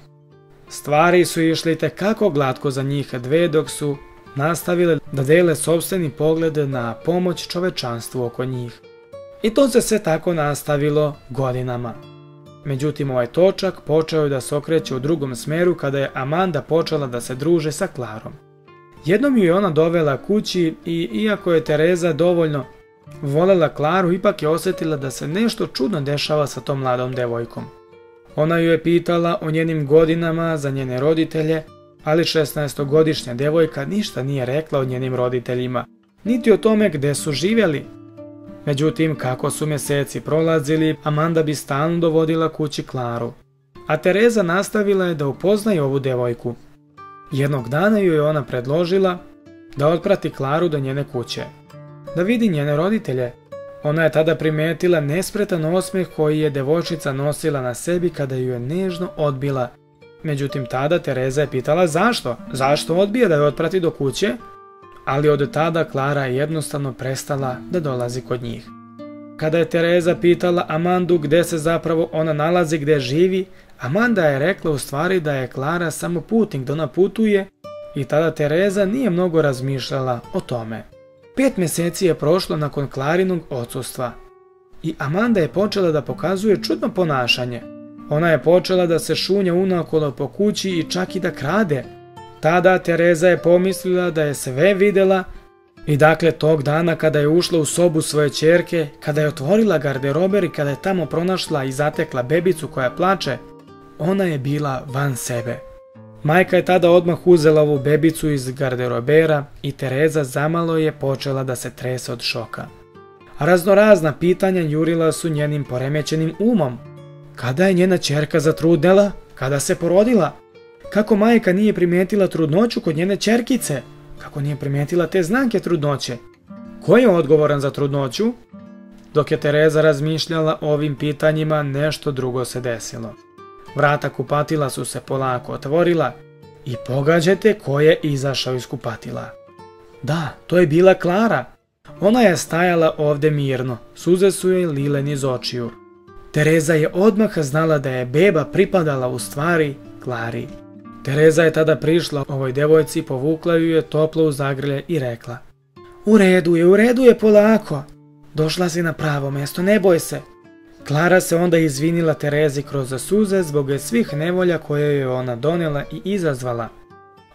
Stvari su išli tekako glatko za njih dve dok su nastavile da dele sopstveni pogled na pomoć čovečanstvu oko njih. I to se sve tako nastavilo godinama. Međutim, ovaj točak počeo je da se okreće u drugom smeru kada je Amanda počela da se druže sa Klarom. Jednom ju je ona dovela kući i iako je Tereza dovoljno volela Klaru, ipak je osjetila da se nešto čudno dešava sa tom mladom devojkom. Ona ju je pitala o njenim godinama za njene roditelje, ali 16-godišnja devojka ništa nije rekla o njenim roditeljima, niti o tome gde su živjeli. Međutim, kako su mjeseci prolazili, Amanda bi stalno dovodila kući Klaru, a Tereza nastavila je da upoznaje ovu devojku. Jednog dana ju je ona predložila da otprati Klaru do njene kuće, da vidi njene roditelje. Ona je tada primetila nespretan osmijeh koji je devojčica nosila na sebi kada ju je nežno odbila. Međutim, tada Tereza je pitala zašto? Zašto odbija da je otprati do kuće? Ali od tada Klara je jednostavno prestala da dolazi kod njih. Kada je Tereza pitala Amandu gde se zapravo ona nalazi, gde živi, Amanda je rekla u stvari da je Klara samo putnik, da ona putuje, i tada Tereza nije mnogo razmišljala o tome. 5 mjeseci je prošlo nakon Klarinog odsustva i Amanda je počela da pokazuje čudno ponašanje. Ona je počela da se šunja unaokolo po kući i čak i da krade. Tada Tereza je pomislila da je sve vidjela i dakle tog dana kada je ušla u sobu svoje ćerke, kada je otvorila garderober i kada je tamo pronašla i zatekla bebicu koja plače, ona je bila van sebe. Majka je tada odmah uzela ovu bebicu iz garderobera i Tereza zamalo je počela da se trese od šoka. Raznorazna pitanja jurila su njenim poremećenim umom. Kada je njena ćerka zatrudnela? Kada se porodila? Kako majka nije primijetila trudnoću kod njene ćerkice? Kako nije primijetila te znake trudnoće? Ko je odgovoran za trudnoću? Dok je Tereza razmišljala o ovim pitanjima, nešto drugo se desilo. Vrata kupatila su se polako otvorila i pogađajte ko je izašao iz kupatila. Da, to je bila Klara. Ona je stajala ovdje mirno, suze su joj lile niz očiju. Tereza je odmah znala da je beba pripadala u stvari Klari. Tereza je tada prišla ovoj devojci, povukla ju je toplo u zagrlje i rekla: u redu je polako. Došla si na pravo mjesto, ne boj se. Klara se onda izvinila Terezi kroz suze zbog svih nevolja koje je ona donijela i izazvala.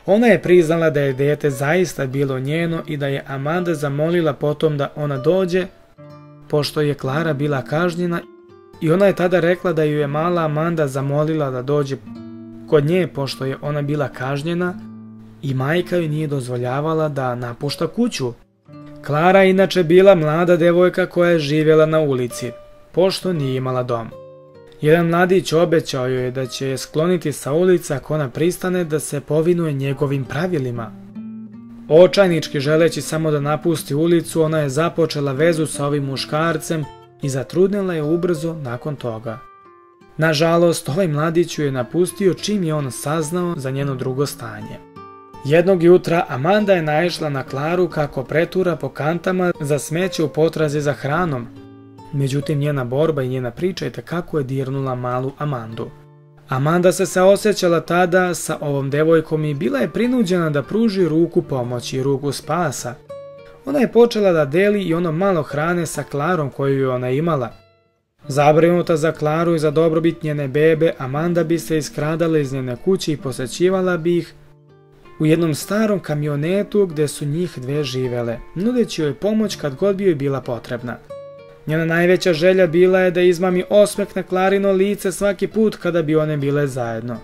Ona je priznala da je dijete zaista bilo njeno i da je Amanda zamolila potom da ona dođe, pošto je Klara bila kažnjena, i ona je tada rekla da ju je mala Amanda zamolila da dođe kod nje pošto je ona bila kažnjena i majka joj nije dozvoljavala da napušta kuću. Klara je inače bila mlada devojka koja je živjela na ulici, pošto nije imala dom. Jedan mladić obećao joj da će je skloniti sa ulice ako ona pristane da se povinuje njegovim pravilima. Očajnički želeći samo da napusti ulicu, ona je započela vezu sa ovim muškarcem i zatrudnila je ubrzo nakon toga. Nažalost, ovaj mladić ju je napustio čim je on saznao za njeno drugo stanje. Jednog jutra Amanda je naišla na Klaru kako pretura po kantama za smeće u potrazi za hranom. Međutim, njena borba i njena priča itekako je dirnula malu Amandu. Amanda se osjećala tada sa ovom devojkom i bila je prinuđena da pruži ruku pomoći i ruku spasa. Ona je počela da deli i ono malo hrane sa Klarom koju je ona imala. Zabrinuta za Klaru i za dobrobit njene bebe, Amanda bi se iskradala iz njene kuće i posjećivala bi ih u jednom starom kamionetu gdje su njih dve živele, nudeći joj pomoć kad god bi joj bila potrebna. Njena najveća želja bila je da izmami osmeh na Klarino lice svaki put kada bi one bile zajedno.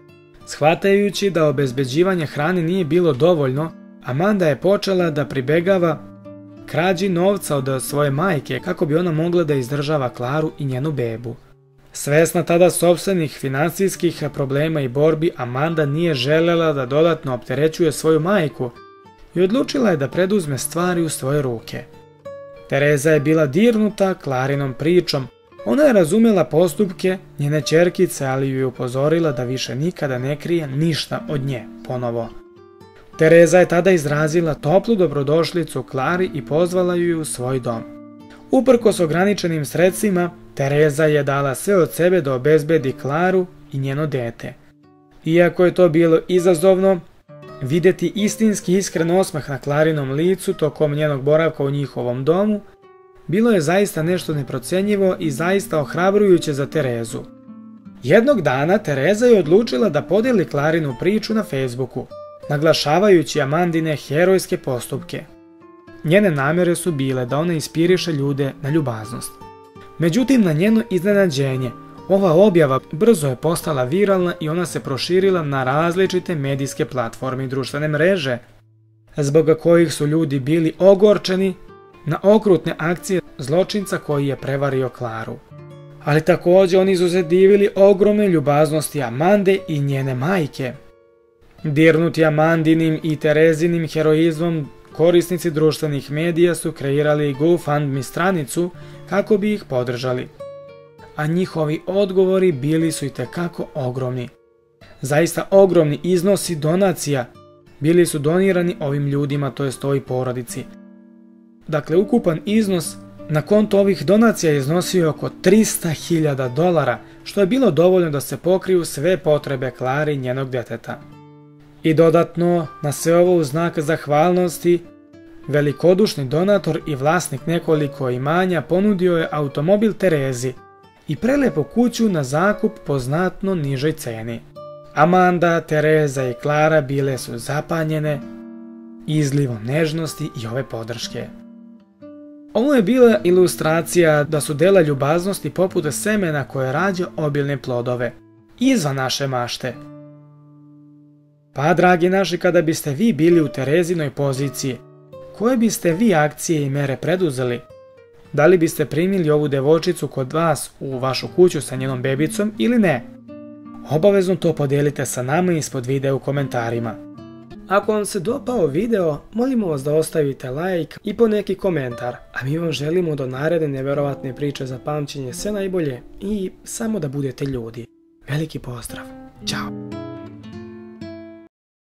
Shvatajući da obezbeđivanje hrane nije bilo dovoljno, Amanda je počela da pribegava krađi novca od svoje majke kako bi ona mogla da izdržava Klaru i njenu bebu. Svesna tada sopstvenih financijskih problema i borbi, Amanda nije željela da dodatno opterećuje svoju majku i odlučila je da preduzme stvari u svoje ruke. Tereza je bila dirnuta Klarinom pričom. Ona je razumjela postupke njene ćerkice, ali ju je upozorila da više nikada ne krije ništa od nje ponovo. Tereza je tada izrazila toplu dobrodošlicu Klari i pozvala ju u svoj dom. Uprkos ograničenim sredstvima, Tereza je dala sve od sebe da obezbedi Klaru i njeno dete. Iako je to bilo izazovno, vidjeti istinski iskren osmeh na Klarinom licu tokom njenog boravka u njihovom domu bilo je zaista nešto neprocenjivo i zaista ohrabrujuće za Terezu. Jednog dana Tereza je odlučila da podijeli Klarinu priču na Facebooku, naglašavajući Amandine herojske postupke. Njene namjere su bile da ona inspiriše ljude na ljubaznost. Međutim, na njeno iznenađenje, ova objava brzo je postala viralna i ona se proširila na različite medijske platforme i društvene mreže, zbog kojih su ljudi bili ogorčeni na okrutne akcije zločinca koji je prevario Klaru. Ali također oni su se divili ogromne ljubaznosti Amande i njene majke. Dirnuti Amandinim i Terezinim heroizmom, korisnici društvenih medija su kreirali GoFundMe stranicu kako bi ih podržali. A njihovi odgovori bili su itekako ogromni. Zaista ogromni iznosi donacija bili su donirani ovim ljudima, to jest ovoj porodici. Dakle, ukupan iznos na konto ovih donacija je iznosio oko $300.000, što je bilo dovoljno da se pokriju sve potrebe Klare i njenog djeteta. I dodatno, na sve ovo u znak zahvalnosti, velikodušni donator i vlasnik nekoliko imanja ponudio je automobil Terezi i prelepu kuću na zakup po znatno nižoj ceni. Amanda, Tereza i Klara bile su zapanjene izlivom nežnosti i ove podrške. Ovo je bila ilustracija da su dela ljubaznosti poput semena koje rađa obilne plodove, izvan naše mašte. Pa, dragi naši, kada biste vi bili u Terezinoj poziciji, koje biste vi akcije i mere preduzeli? Da li biste primili ovu devojčicu kod vas u vašu kuću sa njenom bebicom ili ne? Obavezno to podijelite sa nama ispod videa u komentarima. Ako vam se dopao video, molimo vas da ostavite like i po neki komentar, a mi vam želimo do naredne nevjerovatne priče za pamćenje sve najbolje i samo da budete ljudi. Veliki pozdrav! Ćao!